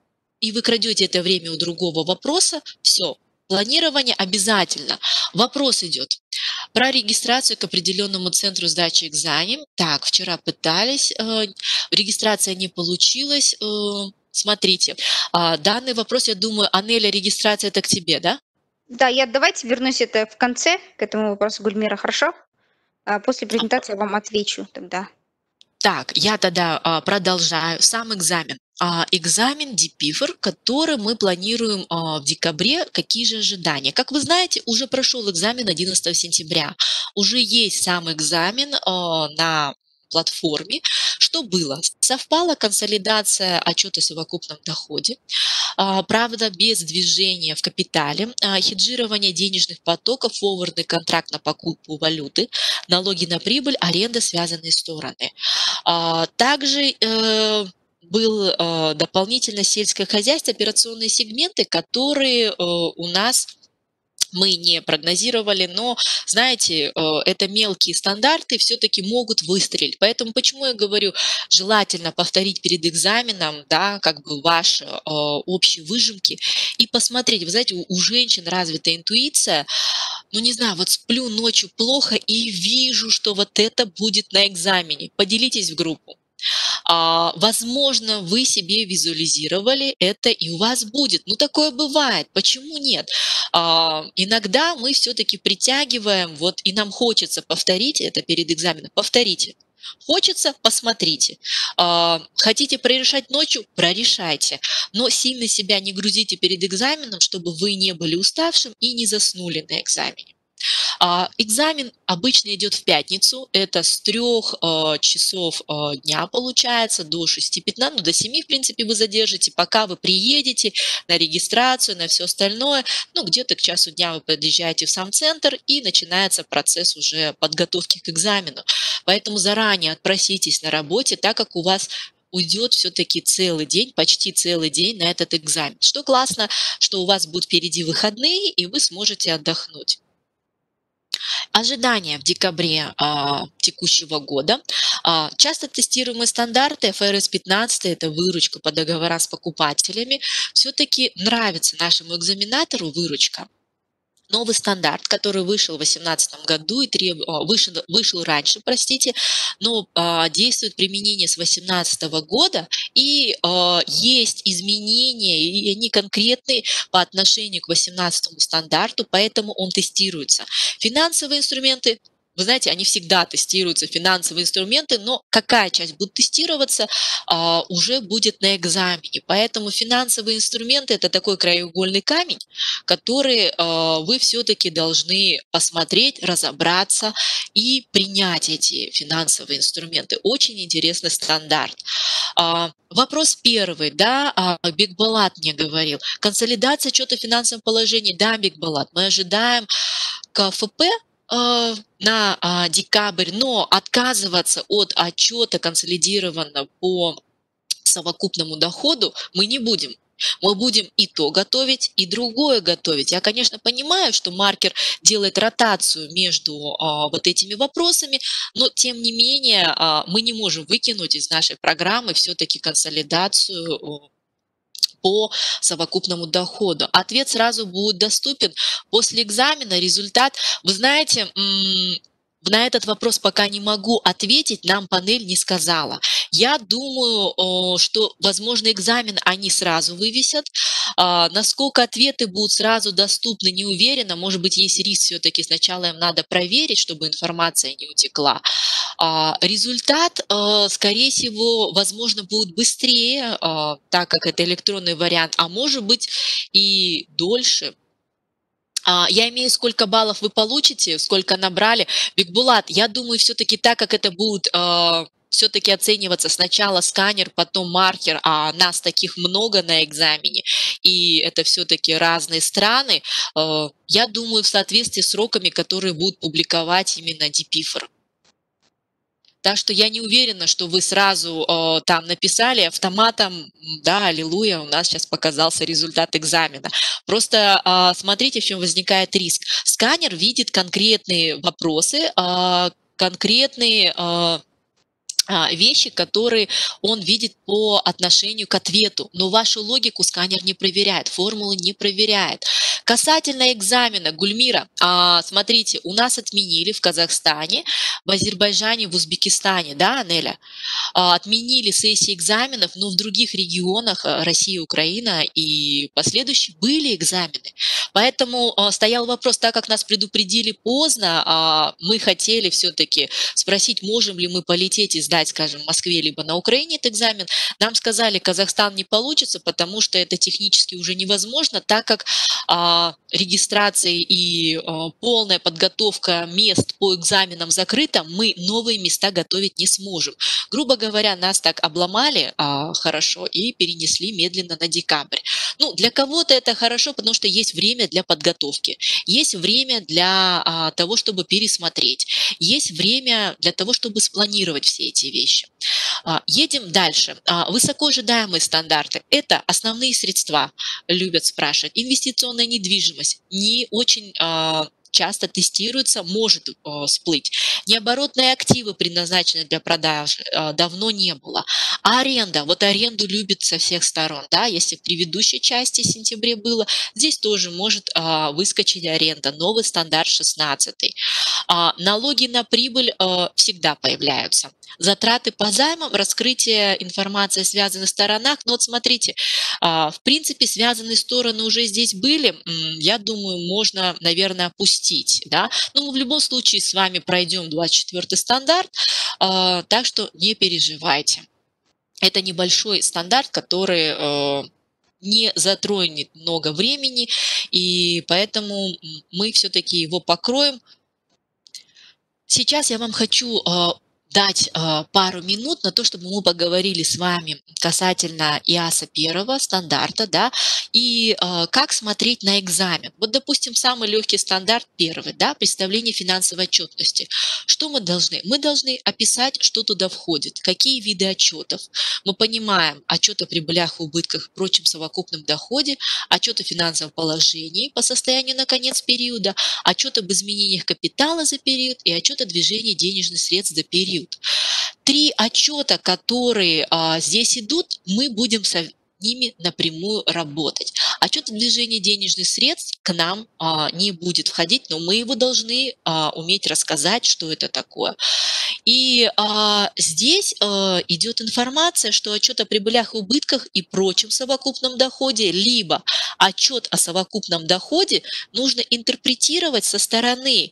и вы крадете это время у другого вопроса, все. Планирование обязательно. Вопрос идет про регистрацию к определенному центру сдачи экзамен. Так, вчера пытались, э, регистрация не получилась. Э, смотрите, э, данный вопрос, я думаю, Анеля, регистрация это к тебе, да? Да, я давайте вернусь это в конце к этому вопросу, Гульмира, хорошо? А после презентации я вам отвечу тогда. Так, я тогда а, продолжаю. Сам экзамен. А, экзамен дипифр, который мы планируем а, в декабре. Какие же ожидания? Как вы знаете, уже прошел экзамен одиннадцатого сентября. Уже есть сам экзамен а, на платформе. Что было? Совпала консолидация отчета о совокупном доходе, а, правда, без движения в капитале, а, хеджирование денежных потоков, форвардный контракт на покупку валюты, налоги на прибыль, аренда, связанные стороны. А, Также э, был э, дополнительно сельское хозяйство, операционные сегменты, которые э, у нас мы не прогнозировали, но, знаете, э, это мелкие стандарты все-таки могут выстрелить. Поэтому почему я говорю, желательно повторить перед экзаменом, да, как бы ваши э, общие выжимки и посмотреть. Вы знаете, у, у женщин развита интуиция. Ну, не знаю, вот сплю ночью плохо и вижу, что вот это будет на экзамене. Поделитесь в группу. А, возможно, вы себе визуализировали это, и у вас будет. Ну, такое бывает. Почему нет? А, иногда мы все-таки притягиваем, вот, и нам хочется повторить это перед экзаменом. Повторите. Хочется, посмотрите. А, хотите прорешать ночью, прорешайте. Но сильно себя не грузите перед экзаменом, чтобы вы не были уставшим и не заснули на экзамене. А, Экзамен обычно идет в пятницу, это с трех э, часов э, дня получается до шести пятнадцати, ну до семи в принципе вы задержите, пока вы приедете на регистрацию, на все остальное, ну где-то к часу дня вы подъезжаете в сам центр и начинается процесс уже подготовки к экзамену. Поэтому заранее отпроситесь на работе, так как у вас уйдет все-таки целый день, почти целый день на этот экзамен. Что классно, что у вас будут впереди выходные, и вы сможете отдохнуть. Ожидания в декабре а, текущего года. А, часто тестируемые стандарты эф эр эс пятнадцать, это выручка по договорам с покупателями, все-таки нравится нашему экзаменатору выручка. Новый стандарт, который вышел в две тысячи восемнадцатом году и треб... а, вышел, вышел раньше, простите, но а, действует применение с две тысячи восемнадцатого года, и а, есть изменения, и они конкретные по отношению к две тысячи восемнадцатому стандарту, поэтому он тестируется. Финансовые инструменты, вы знаете, они всегда тестируются, финансовые инструменты, но какая часть будет тестироваться, а, уже будет на экзамене. Поэтому финансовые инструменты – это такой краеугольный камень, который а, вы все-таки должны посмотреть, разобраться и принять эти финансовые инструменты. Очень интересный стандарт. А, вопрос первый, да, а, Бекболат мне говорил. Консолидация отчета о финансовом положении. Да, Бекболат, мы ожидаем КФП э, на а, декабрь, но отказываться от отчета консолидированного по совокупному доходу мы не будем. Мы будем и то готовить, и другое готовить. Я, конечно, понимаю, что маркер делает ротацию между а, вот этими вопросами, но тем не менее а, мы не можем выкинуть из нашей программы все-таки консолидацию о, по совокупному доходу. Ответ сразу будет доступен после экзамена. Результат, вы знаете, м, на этот вопрос пока не могу ответить, нам панель не сказала. Я думаю, о, что, возможно, экзамен они сразу вывесят. А, насколько ответы будут сразу доступны, не уверена. Может быть, есть риск все-таки сначала им надо проверить, чтобы информация не утекла. А, результат, а, скорее всего, возможно, будет быстрее, а, так как это электронный вариант, а может быть и дольше. А, Я имею, сколько баллов вы получите, сколько набрали. Бекбулат, я думаю, все-таки так как это будет а, все-таки оцениваться сначала сканер, потом маркер, а нас таких много на экзамене, и это все-таки разные страны, а, я думаю, в соответствии с сроками, которые будут публиковать именно дипифор. Так что я не уверена, что вы сразу э, там написали автоматом, да, аллилуйя, у нас сейчас показался результат экзамена. Просто э, смотрите, в чем возникает риск. Сканер видит конкретные вопросы, э, конкретные э, вещи, которые он видит по отношению к ответу. Но вашу логику сканер не проверяет, формулы не проверяет. Касательно экзамена, Гульмира, а, смотрите, у нас отменили в Казахстане, в Азербайджане, в Узбекистане, да, Анеля, а, отменили сессии экзаменов, но в других регионах а, Россия, Украина и последующие были экзамены. Поэтому а, стоял вопрос, так как нас предупредили поздно, а, мы хотели все-таки спросить, можем ли мы полететь и сдать, скажем, в Москве либо на Украине этот экзамен. Нам сказали, Казахстан не получится, потому что это технически уже невозможно, так как а, регистрация и а, полная подготовка мест по экзаменам закрыта, мы новые места готовить не сможем. Грубо говоря, нас так обломали а, хорошо и перенесли медленно на декабрь. Ну, для кого-то это хорошо, потому что есть время для подготовки, есть время для а, того, чтобы пересмотреть, есть время для того, чтобы спланировать все эти вещи. А, едем дальше. А, высоко ожидаемые стандарты. Это основные средства, любят спрашивать. Инвестиционная недвижимость не очень а, часто тестируется, может э, всплыть. Необоротные активы, предназначенные для продажи, э, давно не было. А аренда, вот аренду любят со всех сторон, да, если в предыдущей части в сентябре было, здесь тоже может э, выскочить аренда, новый стандарт шестнадцатый. А, налоги на прибыль э, всегда появляются. Затраты по займам, раскрытие информации о связанных сторонах. Но вот смотрите, а, в принципе, связанные стороны уже здесь были. Я думаю, можно, наверное, опустить. Да? Но мы в любом случае с вами пройдем двадцать четвёртый стандарт, а, так что не переживайте. Это небольшой стандарт, который э, не затронет много времени, и поэтому мы все-таки его покроем. Сейчас я вам хочу э, дать э, пару минут на то, чтобы мы поговорили с вами касательно ИАСа первого стандарта, да, и э, как смотреть на экзамен. Вот, допустим, самый легкий стандарт первый, да, представление финансовой отчетности. Что мы должны? Мы должны описать, что туда входит, какие виды отчетов. Мы понимаем отчет о прибылях и убытках, прочем совокупном доходе, отчет о финансовом положении по состоянию на конец периода, отчет об изменениях капитала за период и отчет о движении денежных средств за период. Три отчета, которые а, здесь идут, мы будем со ними напрямую работать. Отчет о движении денежных средств к нам а, не будет входить, но мы его должны а, уметь рассказать, что это такое. И а, здесь а, идет информация, что отчет о прибылях и убытках и прочем совокупном доходе, либо отчет о совокупном доходе нужно интерпретировать со стороны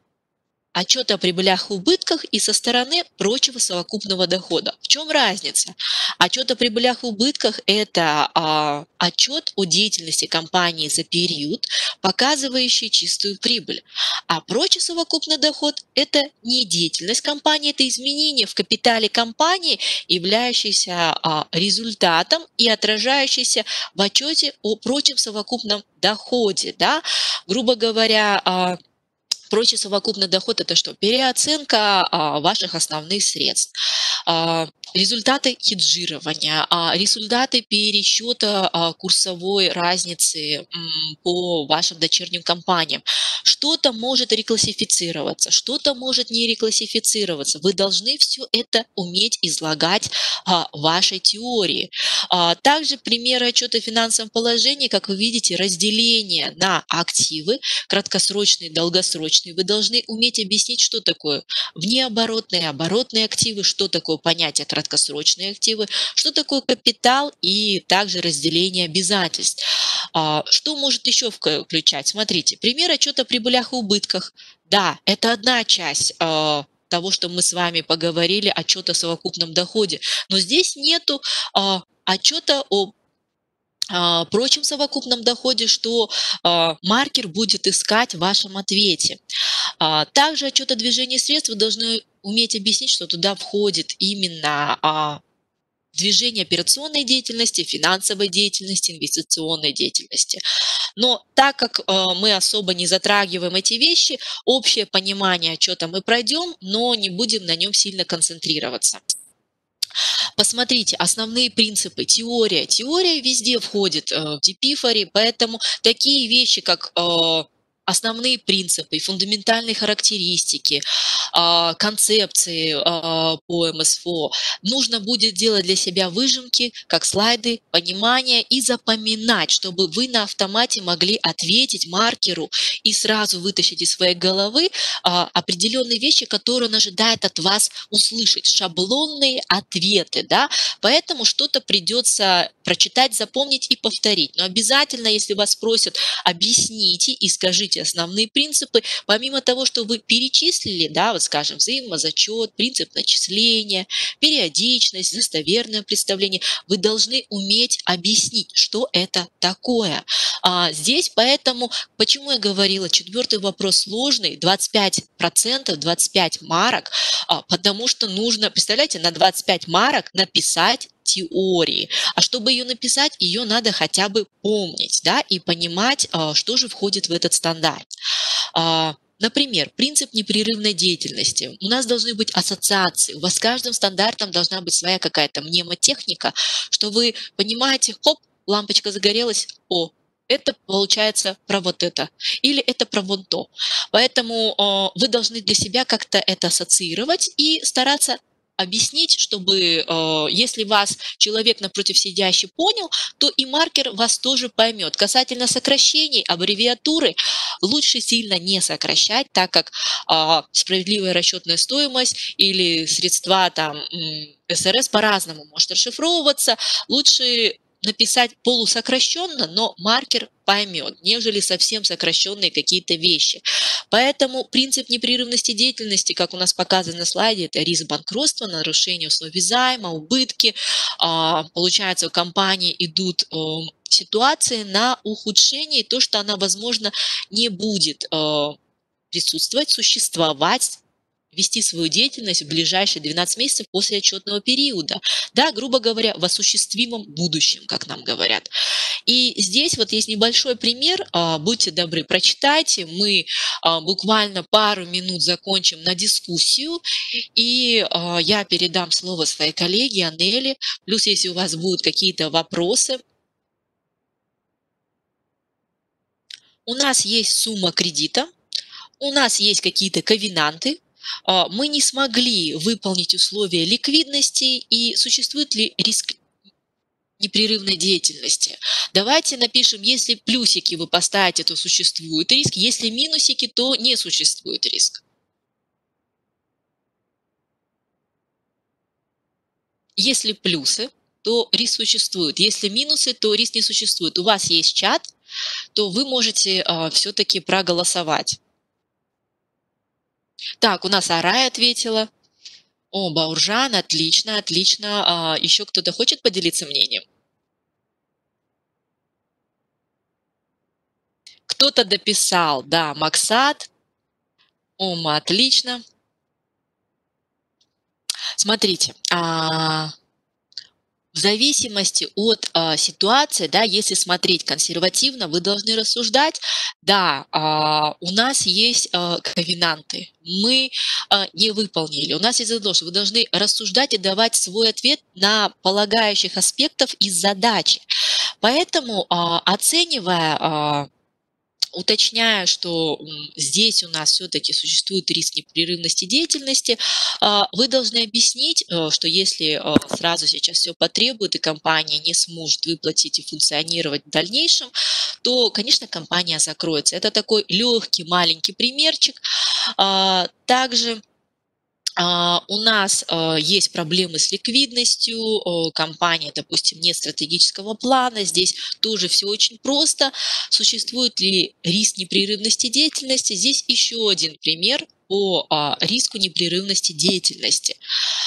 отчета о прибылях и убытках и со стороны прочего совокупного дохода. В чем разница? Отчет о прибылях и убытках – это а, отчет о деятельности компании за период, показывающий чистую прибыль. А прочий совокупный доход – это не деятельность компании, это изменение в капитале компании, являющееся а, результатом и отражающееся в отчете о прочем совокупном доходе. Да? Грубо говоря, а, прочий совокупный доход – это что? Переоценка а, ваших основных средств, а, результаты хеджирования, а, результаты пересчета а, курсовой разницы м, по вашим дочерним компаниям. Что-то может реклассифицироваться, что-то может не реклассифицироваться. Вы должны все это уметь излагать а, в вашей теории. А, также примеры отчета о финансовом положении, как вы видите, разделение на активы, краткосрочные, долгосрочные. Вы должны уметь объяснить, что такое внеоборотные, оборотные активы, что такое понятие краткосрочные активы, что такое капитал и также разделение обязательств. А, Что может еще включать? Смотрите, пример отчета о прибылях и убытках. Да, это одна часть а, того, что мы с вами поговорили, отчет о совокупном доходе. Но здесь нету а, отчета о а, прочем совокупном доходе, что а, маркер будет искать в вашем ответе. А, Также отчет о движении средств вы должны уметь объяснить, что туда входит именно а, движение операционной деятельности, финансовой деятельности, инвестиционной деятельности. Но так как а, мы особо не затрагиваем эти вещи, общее понимание отчета мы пройдем, но не будем на нем сильно концентрироваться. Посмотрите, основные принципы, теория. Теория везде входит э, в дипифоре, поэтому такие вещи, как э, основные принципы, фундаментальные характеристики, а, концепции а, по эм эс эф о, нужно будет делать для себя выжимки, как слайды, понимание и запоминать, чтобы вы на автомате могли ответить маркеру и сразу вытащить из своей головы а, определенные вещи, которые он ожидает от вас услышать, шаблонные ответы, да, поэтому что-то придется прочитать, запомнить и повторить. Но обязательно, если вас спросят, объясните и скажите основные принципы, помимо того, что вы перечислили, да, вот скажем, взаимозачет, принцип начисления, периодичность, достоверное представление, вы должны уметь объяснить, что это такое. А, здесь поэтому, почему я говорила, четвертый вопрос сложный, двадцать пять процентов, двадцать пять марок, а, потому что нужно, представляете, на двадцать пять марок написать теории. А чтобы ее написать, ее надо хотя бы помнить, да, и понимать, что же входит в этот стандарт. Например, принцип непрерывной деятельности. У нас должны быть ассоциации. У вас с каждым стандартом должна быть своя какая-то мнемотехника, что вы понимаете, хоп, лампочка загорелась, о, это получается про вот это, или это про вот то. Поэтому э, вы должны для себя как-то это ассоциировать и стараться объяснить, чтобы, э, если вас человек напротив сидящий понял, то и маркер вас тоже поймет. Касательно сокращений, аббревиатуры лучше сильно не сокращать, так как э, справедливая расчетная стоимость или средства там эс эр эс по-разному может расшифровываться. Лучше написать полусокращенно, но маркер поймет, нежели совсем сокращенные какие-то вещи. Поэтому принцип непрерывности деятельности, как у нас показано на слайде, это риск банкротства, нарушение условий займа, убытки. Получается, у компании идут ситуации на ухудшение, и то, что она, возможно, не будет присутствовать, существовать, вести свою деятельность в ближайшие двенадцать месяцев после отчетного периода. Да, грубо говоря, в осуществимом будущем, как нам говорят. И здесь вот есть небольшой пример. Будьте добры, прочитайте. Мы буквально пару минут закончим на дискуссию. И я передам слово своей коллеге Анели. Плюс, если у вас будут какие-то вопросы. У нас есть сумма кредита. У нас есть какие-то ковенанты. Мы не смогли выполнить условия ликвидности, и существует ли риск непрерывной деятельности. Давайте напишем, если плюсики вы поставите, то существует риск, если минусики, то не существует риск. Если плюсы, то риск существует. Если минусы, то риск не существует. У вас есть чат, то вы можете а, все-таки проголосовать. Так, у нас Арай ответила. О, Бауржан, отлично, отлично. А, еще кто-то хочет поделиться мнением? Кто-то дописал, да, Максат. Ома, отлично. Смотрите, а, в зависимости от а, ситуации, да, если смотреть консервативно, вы должны рассуждать, да, а, у нас есть а, ковенанты, мы а, не выполнили, у нас есть задолженность, вы должны рассуждать и давать свой ответ на полагающих аспектов из задачи. Поэтому, а, оценивая, а, уточняя, что здесь у нас все-таки существует риск непрерывности деятельности, вы должны объяснить, что если сразу сейчас все потребует и компания не сможет выплатить и функционировать в дальнейшем, то, конечно, компания закроется. Это такой легкий маленький примерчик. Также у нас есть проблемы с ликвидностью, компания, допустим, нет стратегического плана, здесь тоже все очень просто. Существует ли риск непрерывности деятельности? Здесь еще один пример по риску непрерывности деятельности.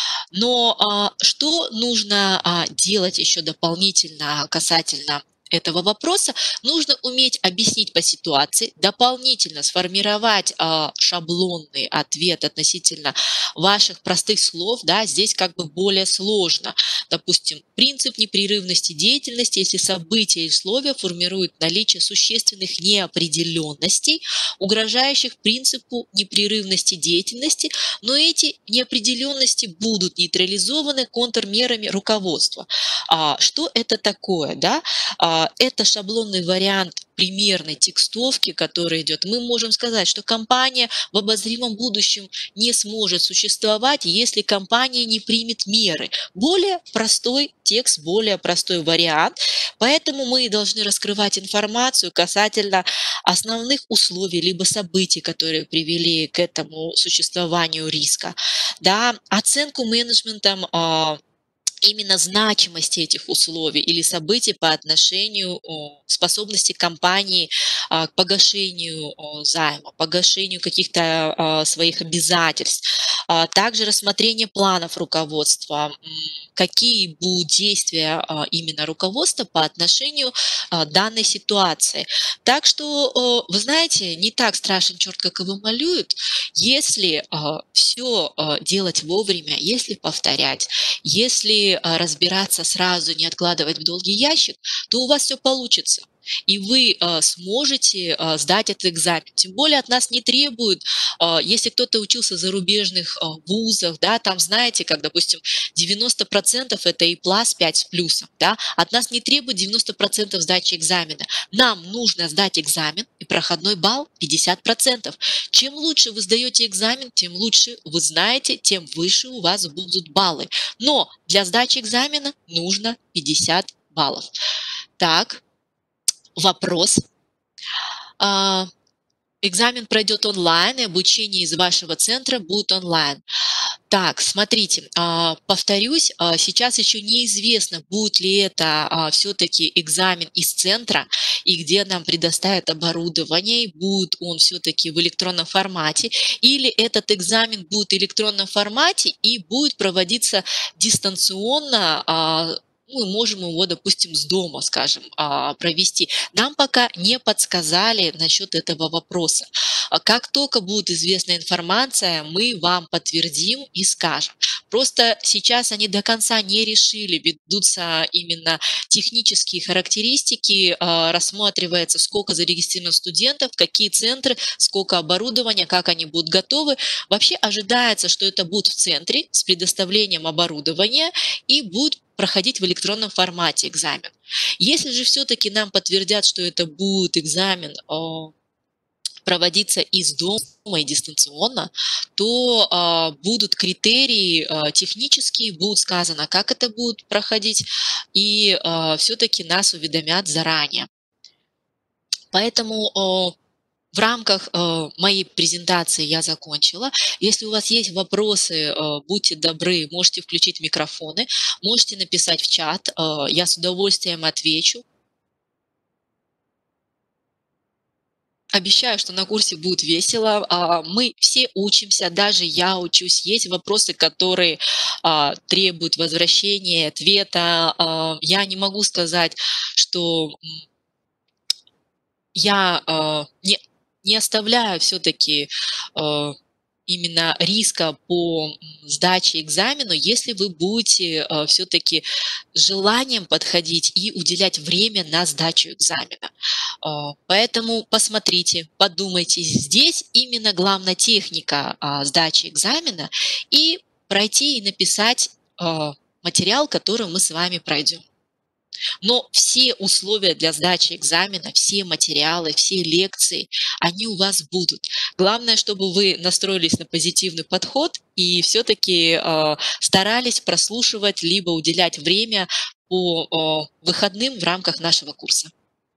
Но что нужно делать еще дополнительно касательно этого вопроса? Нужно уметь объяснить по ситуации, дополнительно сформировать э, шаблонный ответ относительно ваших простых слов, да, здесь как бы более сложно. Допустим, принцип непрерывности деятельности, если события и условия формируют наличие существенных неопределенностей, угрожающих принципу непрерывности деятельности, но эти неопределенности будут нейтрализованы контрмерами руководства. А, что это такое, да? А, это шаблонный вариант примерной текстовки, которая идет. Мы можем сказать, что компания в обозримом будущем не сможет существовать, если компания не примет меры. Более простой текст, более простой вариант. Поэтому мы должны раскрывать информацию касательно основных условий либо событий, которые привели к этому существованию риска. Да, оценку менеджментом именно значимости этих условий или событий по отношению к способности компании к погашению займа, погашению каких-то своих обязательств. Также рассмотрение планов руководства, какие будут действия именно руководства по отношению к данной ситуации. Так что, вы знаете, не так страшен черт, как его малюют, если все делать вовремя, если повторять, если разбираться сразу, не откладывать в долгий ящик, то у вас все получится. И вы э, сможете э, сдать этот экзамен. Тем более от нас не требуют, э, если кто-то учился в зарубежных э, вузах, да, там, знаете, как, допустим, девяносто процентов это A+, пять с плюсом, да, от нас не требуют девяносто процентов сдачи экзамена. Нам нужно сдать экзамен, и проходной балл пятьдесят процентов. Чем лучше вы сдаете экзамен, тем лучше вы знаете, тем выше у вас будут баллы. Но для сдачи экзамена нужно пятьдесят баллов. Так. Вопрос. Экзамен пройдет онлайн, и обучение из вашего центра будет онлайн. Так, смотрите, повторюсь, сейчас еще неизвестно, будет ли это все-таки экзамен из центра, и где нам предоставят оборудование, и будет он все-таки в электронном формате, или этот экзамен будет в электронном формате и будет проводиться дистанционно. Мы можем его, допустим, с дома, скажем, провести. Нам пока не подсказали насчет этого вопроса. Как только будет известна информация, мы вам подтвердим и скажем. Просто сейчас они до конца не решили, ведутся именно технические характеристики, рассматривается, сколько зарегистрировано студентов, какие центры, сколько оборудования, как они будут готовы. Вообще ожидается, что это будет в центре с предоставлением оборудования и будет проходить в электронном формате экзамен. Если же все-таки нам подтвердят, что это будет экзамен проводиться из дома и дистанционно, то а, будут критерии а, технические, будет сказано, как это будет проходить, и а, все-таки нас уведомят заранее. Поэтому а, в рамках э, моей презентации я закончила. Если у вас есть вопросы, э, будьте добры, можете включить микрофоны, можете написать в чат, э, я с удовольствием отвечу. Обещаю, что на курсе будет весело. А, Мы все учимся, даже я учусь. Есть вопросы, которые а, требуют возвращения, ответа. А, Я не могу сказать, что я э, не, не оставляю все-таки э, именно риска по сдаче экзамену, если вы будете э, все-таки с желанием подходить и уделять время на сдачу экзамена. Э, поэтому посмотрите, подумайте. Здесь именно главная техника э, сдачи экзамена и пройти и написать э, материал, который мы с вами пройдем. Но все условия для сдачи экзамена, все материалы, все лекции, они у вас будут. Главное, чтобы вы настроились на позитивный подход и все-таки э, старались прослушивать либо уделять время по э, выходным в рамках нашего курса.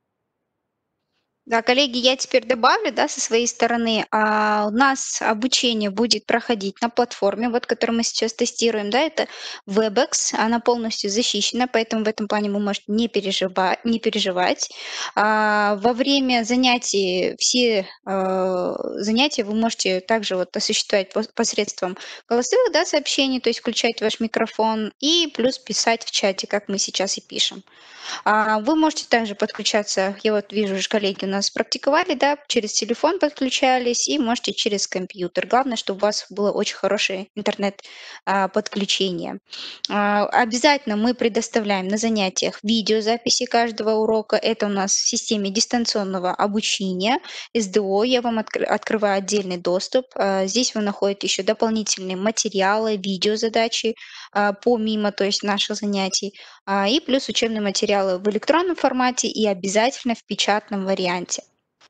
Да, коллеги, я теперь добавлю, да, со своей стороны. А, у нас обучение будет проходить на платформе, вот, которую мы сейчас тестируем, да, это WebEx, она полностью защищена, поэтому в этом плане вы можете не переживать, не переживать. А, во время занятий все э, занятия вы можете также вот осуществлять пос- посредством голосовых, да, сообщений, то есть включать ваш микрофон и плюс писать в чате, как мы сейчас и пишем. А, Вы можете также подключаться, я вот вижу, уже коллеги у нас практиковали, да, через телефон подключались и можете через компьютер. Главное, чтобы у вас было очень хорошее интернет-подключение. Обязательно мы предоставляем на занятиях видеозаписи каждого урока. Это у нас в системе дистанционного обучения, эс дэ о. Я вам откр- открываю отдельный доступ. А, Здесь вы находите еще дополнительные материалы, видеозадачи, а, помимо, то есть наших занятий. А, и плюс учебные материалы в электронном формате и обязательно в печатном варианте.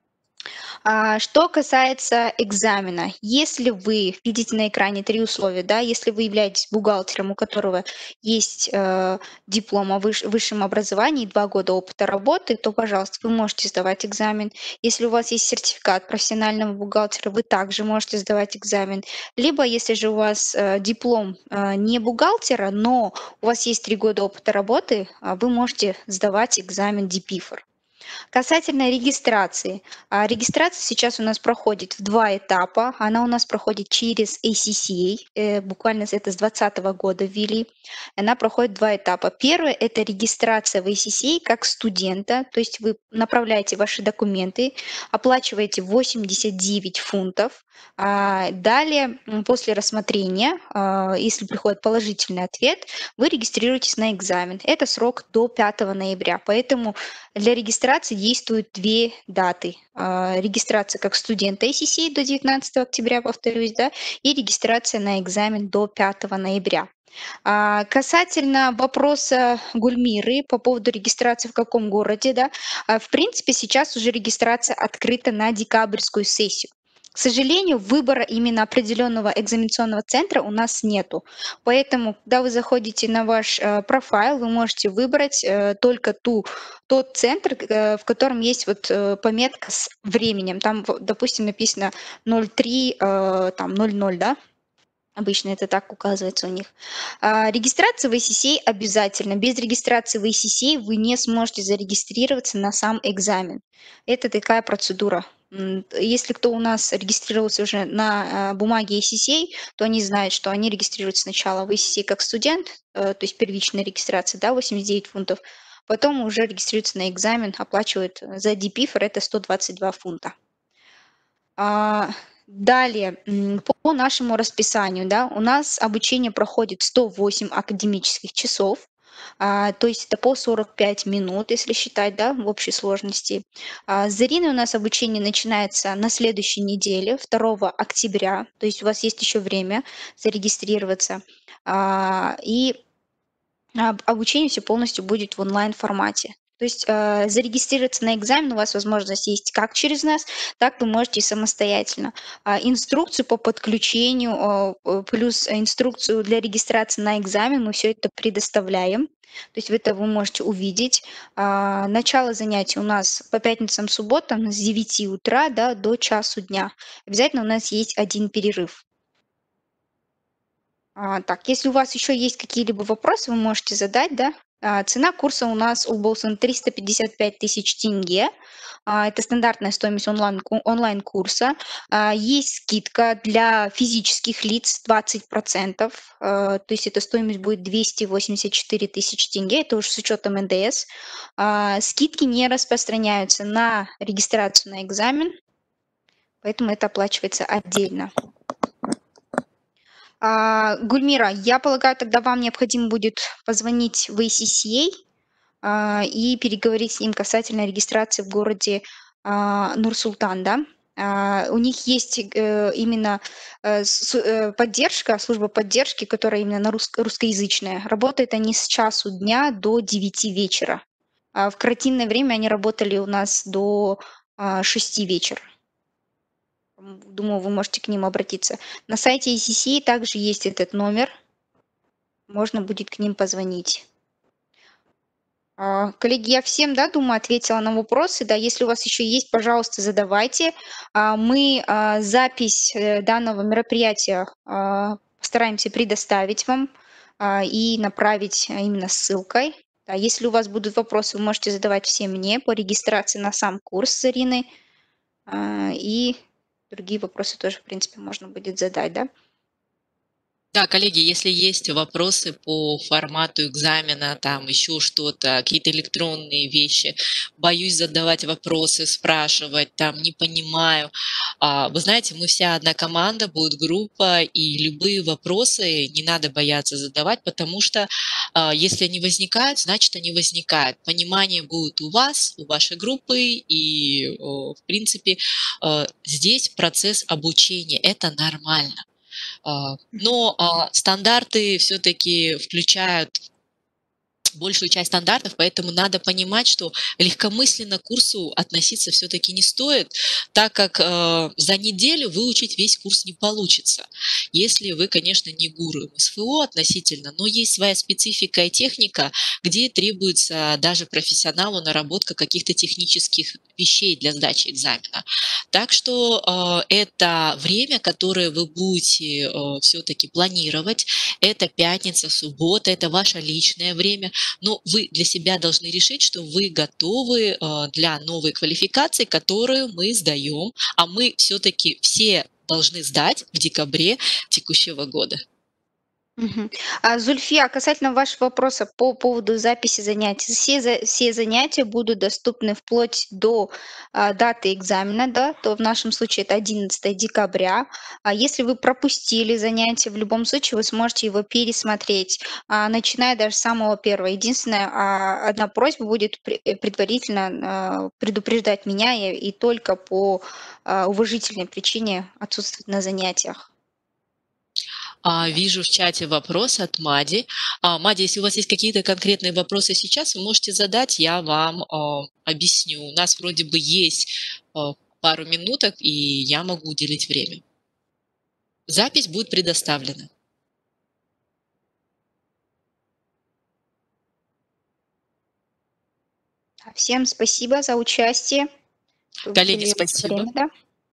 А, Что касается экзамена, если вы видите на экране три условия, да, если вы являетесь бухгалтером, у которого есть э, диплом о выш- высшем образовании и два года опыта работы, то, пожалуйста, вы можете сдавать экзамен. Если у вас есть сертификат профессионального бухгалтера, вы также можете сдавать экзамен. Либо, если же у вас э, диплом э, не бухгалтера, но у вас есть три года опыта работы, а, вы можете сдавать экзамен ди пифор. Касательно регистрации. А, Регистрация сейчас у нас проходит в два этапа. Она у нас проходит через эй си си эй, э, буквально с- это с двадцатого года ввели. Она проходит два этапа. Первый– это регистрация в эй си си эй как студента, то есть вы направляете ваши документы, оплачиваете восемьдесят девять фунтов. А, Далее, м, после рассмотрения, а, если приходит положительный ответ, вы регистрируетесь на экзамен. Это срок до пятого ноября, поэтому для регистрации действуют две даты. А, Регистрация как студента эй си си эй до девятнадцатого октября, повторюсь, да, и регистрация на экзамен до пятого ноября. А, Касательно вопроса Гульмиры по поводу регистрации в каком городе, да, а, в принципе, сейчас уже регистрация открыта на декабрьскую сессию. К сожалению, выбора именно определенного экзаменационного центра у нас нету. Поэтому, когда вы заходите на ваш э, профайл, вы можете выбрать э, только ту, тот центр, э, в котором есть вот э, пометка с временем. Там, в- допустим, написано ноль три, э, там ноль ноль, да? Обычно это так указывается у них. А, Регистрация в эй си си эй обязательно. Без регистрации в эй си си эй вы не сможете зарегистрироваться на сам экзамен. Это такая процедура. М, Если кто у нас регистрировался уже на а, бумаге эй си си эй, то они знают, что они регистрируются сначала в эй си си эй как студент, э, то есть первичная регистрация, да, восемьдесят девять фунтов, потом уже регистрируются на экзамен, оплачивают э, за ди пифор, это сто двадцать два фунта. А, Далее, м, по нашему расписанию, да, у нас обучение проходит сто восемь академических часов, а, то есть это по сорок пять минут, если считать, да, в общей сложности. А, С Зариной у нас обучение начинается на следующей неделе, второго октября, то есть у вас есть еще время зарегистрироваться. А, И об- обучение все полностью будет в онлайн формате. То есть э, зарегистрироваться на экзамен у вас возможность есть как через нас, так вы можете и самостоятельно. А, инструкцию по подключению, о, о, плюс инструкцию для регистрации на экзамен мы все это предоставляем. То есть вы это вы можете увидеть. А, начало занятий у нас по пятницам, субботам с девяти утра, да, до часу дня. Обязательно у нас есть один перерыв. А, так, если у вас еще есть какие-либо вопросы, вы можете задать, да. А, цена курса у нас у Болсон триста пятьдесят пять тысяч тенге. А, это стандартная стоимость онлайн, ку- онлайн-курса. А, есть скидка для физических лиц двадцать процентов. А, то есть эта стоимость будет двести восемьдесят четыре тысячи тенге. Это уже с учетом эн дэ эс. А, скидки не распространяются на регистрацию на экзамен, поэтому это оплачивается отдельно. А, Гульмира, я полагаю, тогда вам необходимо будет позвонить в эй си си эй а, и переговорить с ним касательно регистрации в городе а, Нур-Султан, да? А, у них есть э, именно э, с- э, поддержка, служба поддержки, которая именно на рус- русскоязычная. Работают они с часу дня до девяти вечера. А в карантинное время они работали у нас до а, шести вечера. М, Думаю, вы можете к ним обратиться. На сайте эй си си эй также есть этот номер, можно будет к ним позвонить. А, Коллеги, я всем, да, думаю, ответила на вопросы. Да, если у вас еще есть, пожалуйста, задавайте. А, Мы а, запись э, данного мероприятия а, постараемся предоставить вам а, и направить а, именно ссылкой. Да, если у вас будут вопросы, вы можете задавать все мне по регистрации на сам курс с Ириной. А, И другие вопросы тоже, в принципе, можно будет задать, да? Да, коллеги, если есть вопросы по формату экзамена, там еще что-то, какие-то электронные вещи, боюсь задавать вопросы, спрашивать, там не понимаю. А, Вы знаете, мы вся одна команда, будет группа, и любые вопросы не надо бояться задавать, потому что а, если они возникают, значит они возникают. Понимание будет у вас, у вашей группы, и о, в принципе э, здесь процесс обучения, это нормально. А, Мгм. но, а, стандарты все-таки включают большую часть стандартов, поэтому надо понимать, что легкомысленно к курсу относиться все-таки не стоит, так как э, за неделю выучить весь курс не получится. Если вы, конечно, не гуру эм эс эф о относительно, но есть своя специфика и техника, где требуется даже профессионалу наработка каких-то технических вещей для сдачи экзамена. Так что э, это время, которое вы будете э, все-таки планировать, это пятница, суббота, это ваше личное время, но вы для себя должны решить, что вы готовы э, для новой квалификации, которую мы сдаем, а мы все-таки все должны сдать в декабре текущего года. Мгм. А, Зульфия, касательно вашего вопроса по поводу записи занятий. Все, за- все занятия будут доступны вплоть до а, даты экзамена, да, то в нашем случае это одиннадцатое декабря. А если вы пропустили занятие, в любом случае вы сможете его пересмотреть, а, начиная даже с самого первого. Единственное, а, одна просьба будет пре- э, предварительно а, предупреждать меня и, и только по а, уважительной причине отсутствовать на занятиях. А, Вижу в чате вопрос от Мади. А, Мади, если у вас есть какие-то конкретные вопросы сейчас, вы можете задать, я вам а, объясню. У нас вроде бы есть а, пару минуток, и я могу уделить время. Запись будет предоставлена. Всем спасибо за участие, что Коллеги, уделили спасибо. время, да.